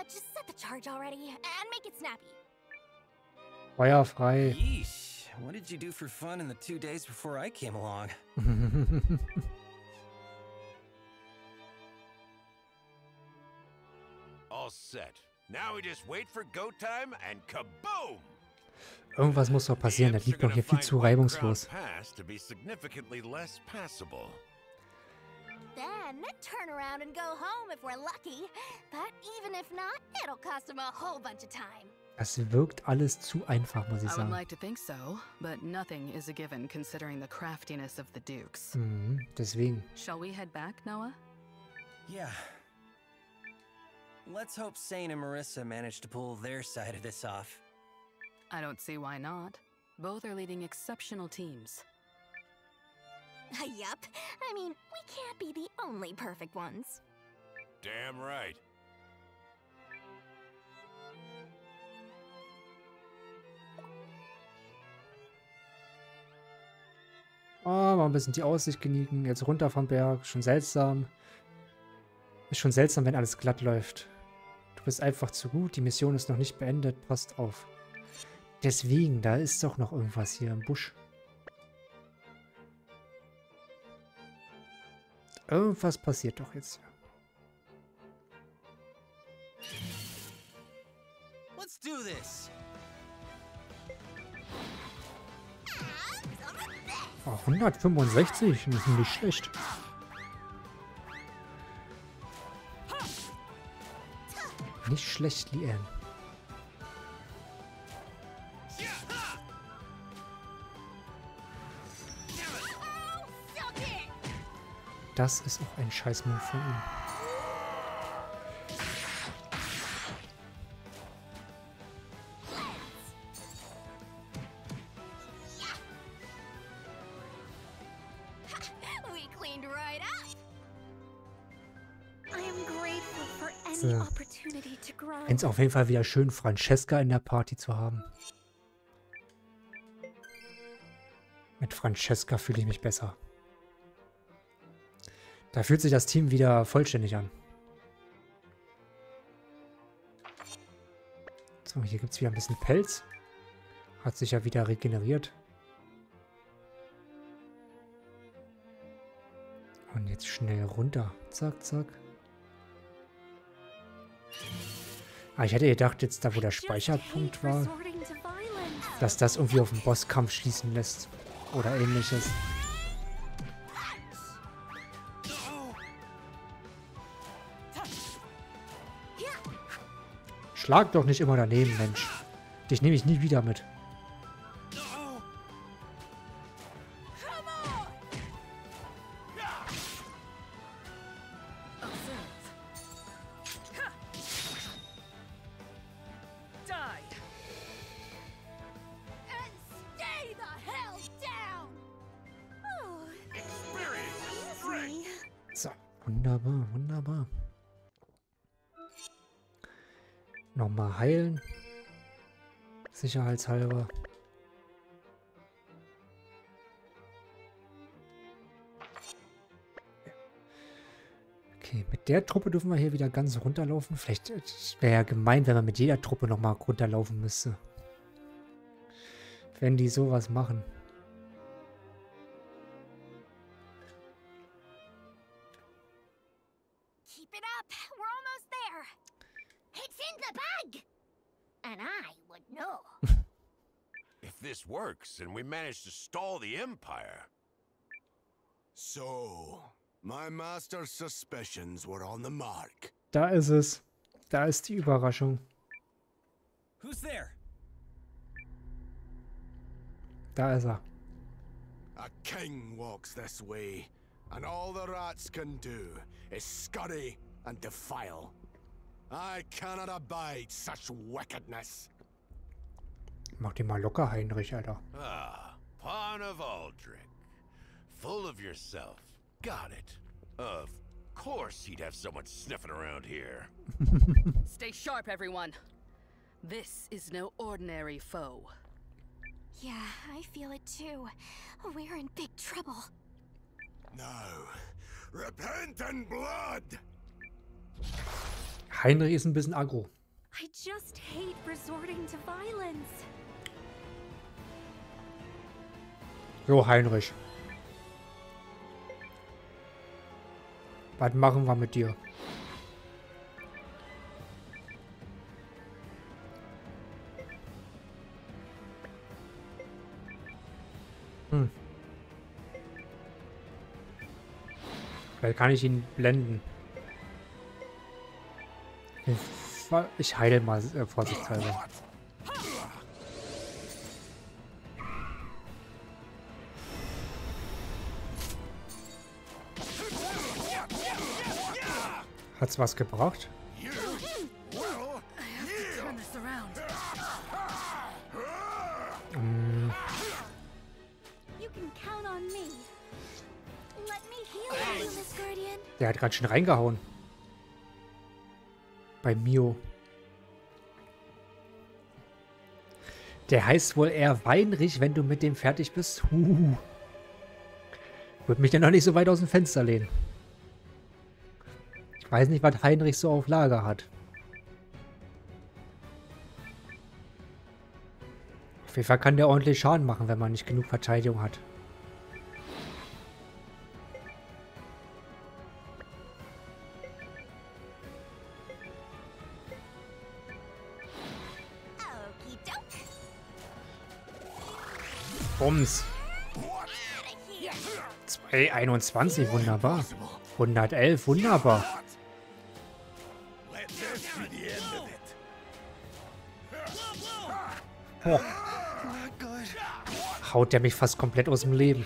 Uh, just set the charge already and make it snappy. Feuer frei. Yeesh. What did you do for fun in the two days before I came along? All set. Now we just wait for go time and kaboom! Irgendwas muss doch passieren, das liegt doch hier viel zu reibungslos. To be significantly less passable. Then turn around and go home if we're lucky. But even if not, it'll cost him a whole bunch of time. Das wirkt alles zu einfach, muss ich I would sagen. like to think so, but nothing is a given considering the craftiness of the Dukes. Mhm, deswegen. Shall we head back, Noah? Yeah. Let's hope Sane and Marissa manage to pull their side of this off. I don't see why not. Both are leading exceptional teams. Yup. I mean, we can't be the only perfect ones. Damn right. Oh, mal ein bisschen die Aussicht genießen. Jetzt runter vom Berg. Schon seltsam. Ist schon seltsam, wenn alles glatt läuft. Du bist einfach zu gut. Die Mission ist noch nicht beendet. Passt auf. Deswegen, da ist doch noch irgendwas hier im Busch. Irgendwas passiert doch jetzt. Let's do this. Oh, hundertfünfundsechzig, das ist nicht schlecht. Nicht schlecht, Lien. Das ist auch ein Scheiß-Move von ihm. So. Find's auf jeden Fall wieder schön, Francesca in der Party zu haben. Mit Francesca fühle ich mich besser. Da fühlt sich das Team wieder vollständig an. So, hier gibt es wieder ein bisschen Pelz. Hat sich ja wieder regeneriert. Und jetzt schnell runter. Zack, zack. Ah, ich hätte gedacht, jetzt da, wo der Speicherpunkt war, dass das irgendwie auf den Bosskampf schließen lässt. Oder ähnliches. Schlag doch nicht immer daneben, Mensch. Dich nehme ich nie wieder mit. So, wunderbar, wunderbar. Nochmal heilen. Sicherheitshalber. Okay, mit der Truppe dürfen wir hier wieder ganz runterlaufen. Vielleicht wäre ja gemein, wenn man mit jeder Truppe nochmal runterlaufen müsste. Wenn die sowas machen. Keep it up. We're almost there. It's in the bag. And I would know. If this works and we manage to stall the Empire. So, my master's suspicions were on the mark. Da ist es. Da ist die Überraschung. Who's there? Da ist er. A king walks this way, and all the rats can do is scurry and defile. I cannot abide such wickedness. Mach den mal locker, Heinrich, Alter. Ah, Pawn of Aldrich. Full of yourself. Got it. Of course he'd have someone sniffing around here. Stay sharp, everyone. This is no ordinary foe. Yeah, I feel it too. We're in big trouble. Now, repent in blood! Heinrich ist ein bisschen aggro. I just hate resorting to violence. Jo, Heinrich. Was machen wir mit dir? Hm. Vielleicht kann ich ihn blenden. Ich heile mal äh, vorsichtshalber. Hat's was gebracht? Mm. Der hat ganz schön reingehauen. Bei Mio. Der heißt wohl eher Weinrich, wenn du mit dem fertig bist. Uh. Würde mich dann noch nicht so weit aus dem Fenster lehnen. Ich weiß nicht, was Heinrich so auf Lager hat. Auf jeden Fall kann der ordentlich Schaden machen, wenn man nicht genug Verteidigung hat. Bums. zwei einundzwanzig, wunderbar. hundertelf, wunderbar. Oh. Haut der mich fast komplett aus dem Leben.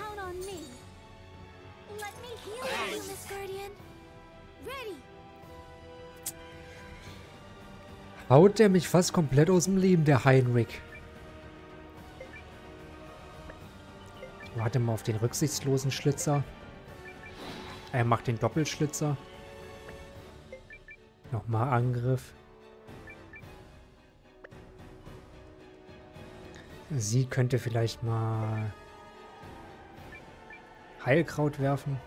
Haut der mich fast komplett aus dem Leben, der Heinrich. Warte mal auf den rücksichtslosen Schlitzer. Er macht den Doppelschlitzer. Nochmal Angriff. Sie könnte vielleicht mal Heilkraut werfen.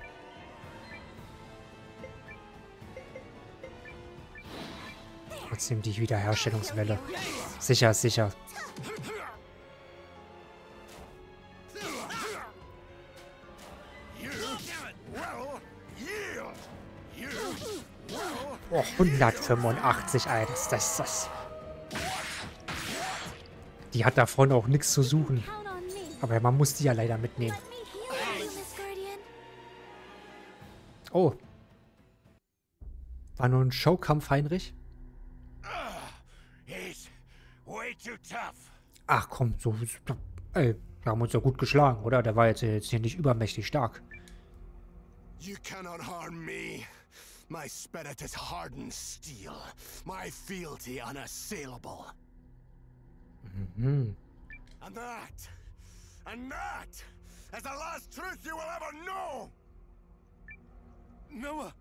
Trotzdem die Wiederherstellungswelle. Sicher, sicher. Oh, hundertfünfundachtzig, Alter. Das, das, das. Die hat davon auch nichts zu suchen. Aber man muss die ja leider mitnehmen. Oh. War nur ein Showkampf, Heinrich? Ach komm, so. Ey, wir haben uns ja gut geschlagen, oder? Der war jetzt, jetzt hier nicht übermächtig stark. You cannot harm me. My spirit is hardened steel. My fealty unassailable. Mhm. And that, and that is the last truth you will ever know. Noah.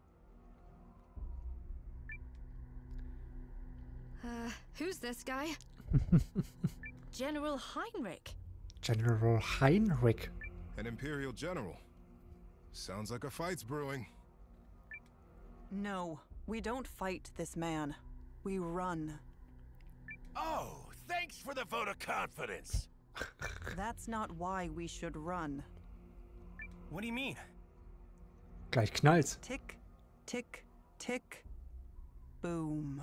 Uh, who's this guy? General Heinrich. General Heinrich. An Imperial General. Sounds like a fight's brewing. No, we don't fight this man. We run. Oh, thanks for the vote of confidence. That's not why we should run. What do you mean? Gleich knallt's. Tick, tick, tick, boom.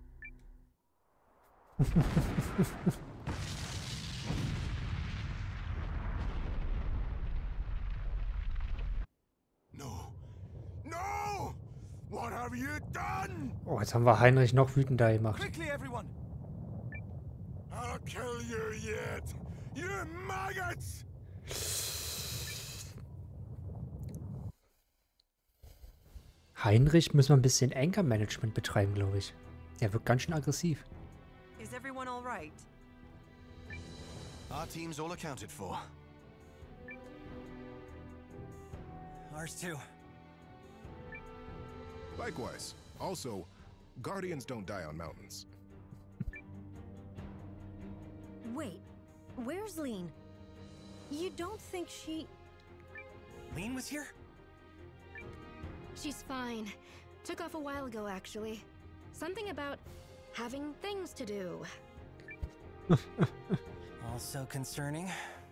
No. No! What have you done? Oh, jetzt haben wir Heinrich noch wütender gemacht. Quickly, everyone! I'll kill you yet! You maggots! Heinrich müssen wir ein bisschen Anchor-Management betreiben, glaube ich. Der wirkt ganz schön aggressiv. Is everyone all right? Our team's all accounted for. Ours too. Likewise. Also, Guardians don't die on mountains. Wait, where's Lean? You don't think she... Lean was here? She's fine. Took off a while ago, actually. Something about having things to do. Also concerning.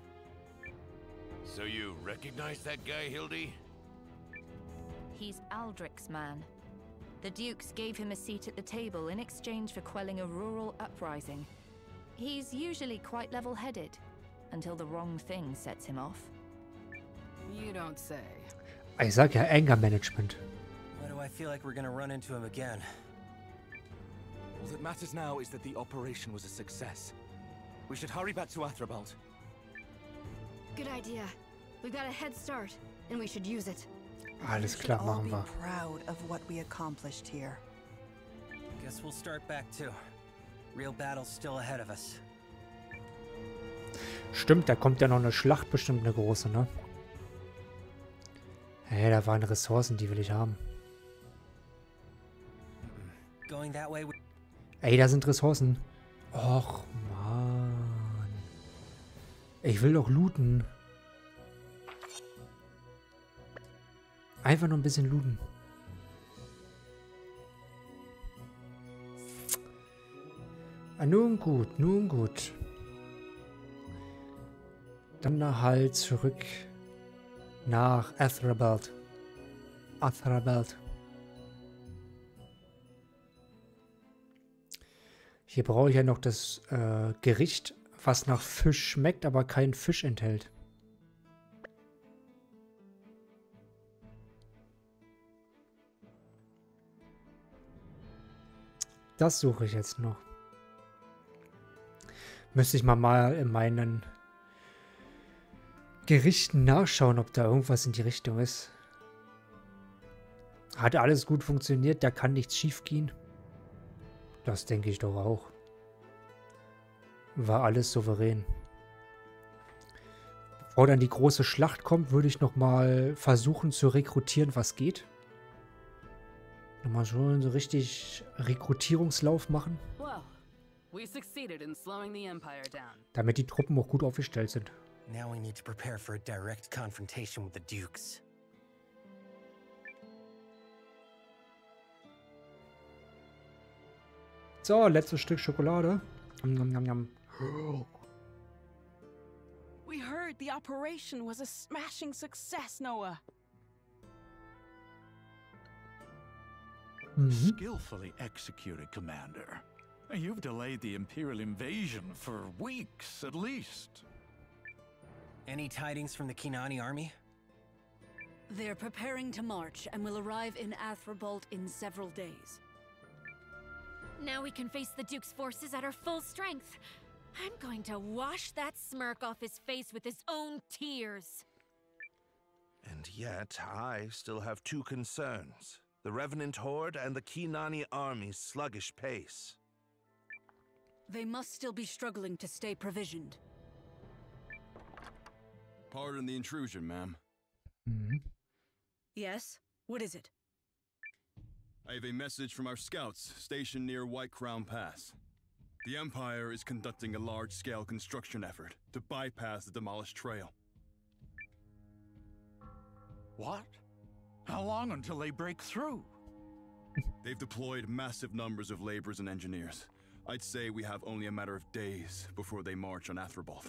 So you recognize that guy, Hildy? He's Aldrich's man. The Dukes gave him a seat at the table in exchange for quelling a rural uprising. He's usually quite level-headed, until the wrong thing sets him off. You don't say. Ich sag ja Anger Management. Why do I feel like we're gonna run into him again? All that matters now is that the operation was a success. We should hurry back to Athrabalt. Good idea. We've got a head start, and we should use it. Alles We should klar, all machen be wir. proud of what we accomplished here. Guess we'll start back too. Real battle's still ahead of us. Stimmt, da kommt ja noch eine Schlacht, bestimmt eine große, ne? Hey, da waren Ressourcen, die will ich haben. Going that way. Ey, da sind Ressourcen. Och, Mann. Ich will doch looten. Einfach nur ein bisschen looten. Ah, nun gut, nun gut. Dann da halt zurück nach Athrabalt. Athrabalt. Hier brauche ich ja noch das äh, Gericht, was nach Fisch schmeckt, aber keinen Fisch enthält. Das suche ich jetzt noch. Müsste ich mal mal in meinen Gerichten nachschauen, ob da irgendwas in die Richtung ist. Hat alles gut funktioniert, da kann nichts schief gehen. Das denke ich doch auch. War alles souverän. Bevor dann die große Schlacht kommt, würde ich noch mal versuchen zu rekrutieren, was geht. Nochmal schon so richtig Rekrutierungslauf machen. Well, we succeeded in slowing the Empire down. Damit die Truppen auch gut aufgestellt sind. Now we need to prepare for a direct confrontation with the Dukes. So, letztes Stück Schokolade. Nom, nom, nom. We heard the operation was a smashing success, Noah. Mhm. Skillfully executed, Commander. You've delayed the Imperial invasion for weeks, at least. Any tidings from the Kinani army? They're preparing to march and will arrive in Athrabalt in several days. Now we can face the Duke's forces at our full strength. I'm going to wash that smirk off his face with his own tears. And yet, I still have two concerns. The Revenant Horde and the Kinani army's sluggish pace. They must still be struggling to stay provisioned. Pardon the intrusion, ma'am. Mhm. Yes? What is it? I have a message from our scouts stationed near White Crown Pass. The Empire is conducting a large-scale construction effort to bypass the demolished trail. What? How long until they break through? They've deployed massive numbers of laborers and engineers. I'd say we have only a matter of days before they march on Athrabalt.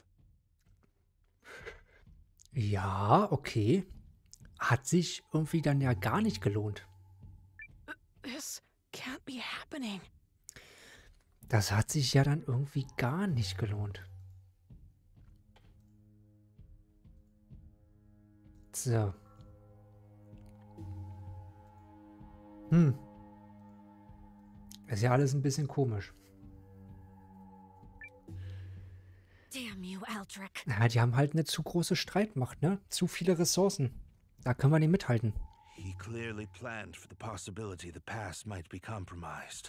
Ja, okay. Hat sich irgendwie dann ja gar nicht gelohnt. This can't be happening. Das hat sich ja dann irgendwie gar nicht gelohnt. So. Hm. Ist ja alles ein bisschen komisch. Damn you, Aldrich. Ja, die haben halt eine zu große Streitmacht, ne? Zu viele Ressourcen. Da können wir nicht mithalten. He clearly planned for the possibility the pass might be compromised.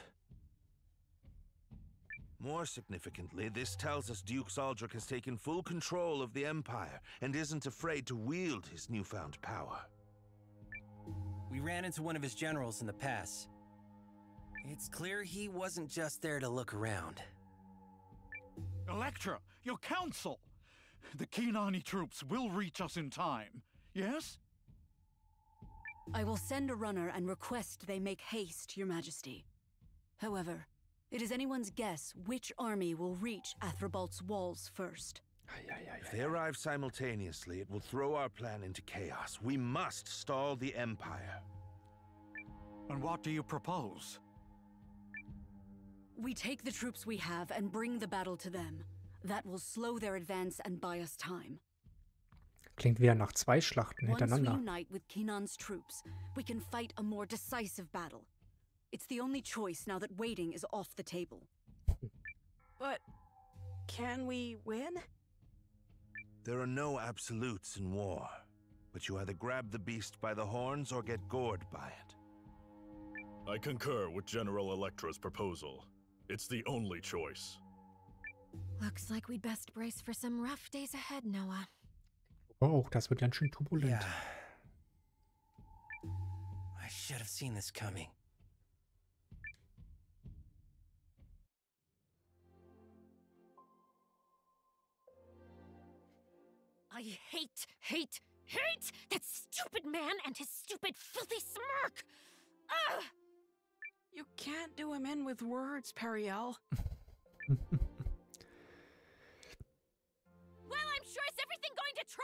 More significantly, this tells us Duke Aldrich has taken full control of the Empire and isn't afraid to wield his newfound power. We ran into one of his generals in the pass. It's clear he wasn't just there to look around. Electra, your counsel! The Kinani troops will reach us in time, yes? I will send a runner and request they make haste, Your Majesty. However, it is anyone's guess which army will reach Athrabolt's walls first. If they arrive simultaneously, it will throw our plan into chaos. We must stall the Empire. And what do you propose? We take the troops we have and bring the battle to them. That will slow their advance and buy us time. Klingt wieder nach zwei Schlachten Once we hintereinander. unite with Kinan's troops, we can fight a more decisive battle. It's the only choice now that waiting is off the table. But can we win? There are no absolutes in war, but you either grab the beast by the horns or get gored by it. I concur with General Electra's proposal. It's the only choice. Looks like we'd best brace for some rough days ahead, Noah. Oh, das wird ganz schön turbulent. Yeah. I should have seen this coming. I hate, hate, hate that stupid man and his stupid, filthy smirk! Ugh! You can't do him in with words, Periel. Well, I'm sure is everything going to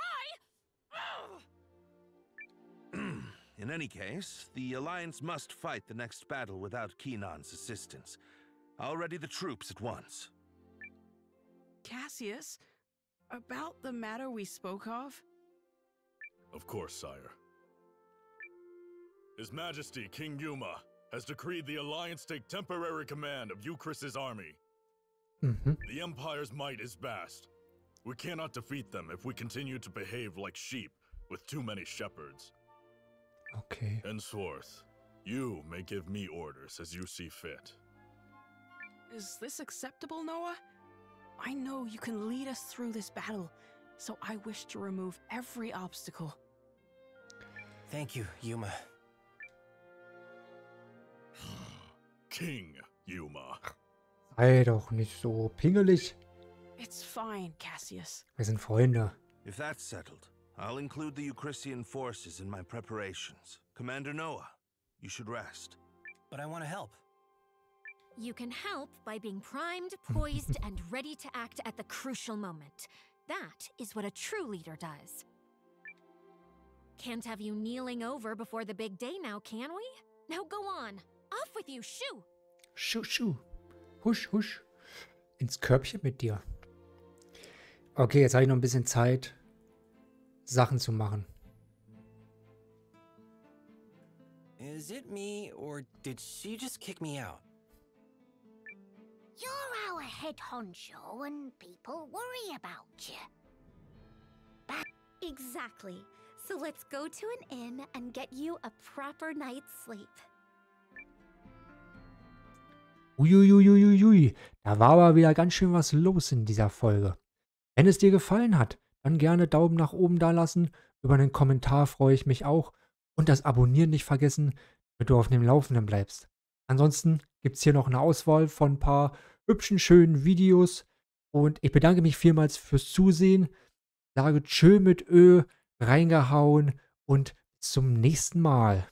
try! Ugh! In any case, the Alliance must fight the next battle without Kinan's assistance. I'll ready the troops at once. Cassius, about the matter we spoke of? Of course, sire. His Majesty King Yuma has decreed the Alliance take temporary command of Euchris's army. Mhm. The Empire's might is vast. We cannot defeat them if we continue to behave like sheep with too many shepherds. Okay. Henceforth, you may give me orders as you see fit. Is this acceptable, Noah? I know you can lead us through this battle, so I wish to remove every obstacle. Thank you, Yuma. King Yuma. Sei doch nicht so pingelig. It's fine, Cassius. Wir sind Freunde. If that's settled, I'll include the Euchristian forces in my preparations. Commander Noah, you should rest. But I want to help. You can help by being primed, poised, and ready to act at the crucial moment. That is what a true leader does. Can't have you kneeling over before the big day now, can we? Now go on. Off with you, shoo! Schuh, schuh. Husch, husch. Ins Körbchen mit dir. Okay, jetzt habe ich noch ein bisschen Zeit, Sachen zu machen. Is it me, or did she just kick me out? You're our head honcho and people worry about you. But exactly. So let's go to an inn and get you a proper night's sleep. Uiuiuiuiui, da war aber wieder ganz schön was los in dieser Folge. Wenn es dir gefallen hat, dann gerne Daumen nach oben da lassen. Über einen Kommentar freue ich mich auch. Und das Abonnieren nicht vergessen, damit du auf dem Laufenden bleibst. Ansonsten gibt es hier noch eine Auswahl von ein paar hübschen, schönen Videos. Und ich bedanke mich vielmals fürs Zusehen. Sage tschö mit Ö, reingehauen und bis zum nächsten Mal.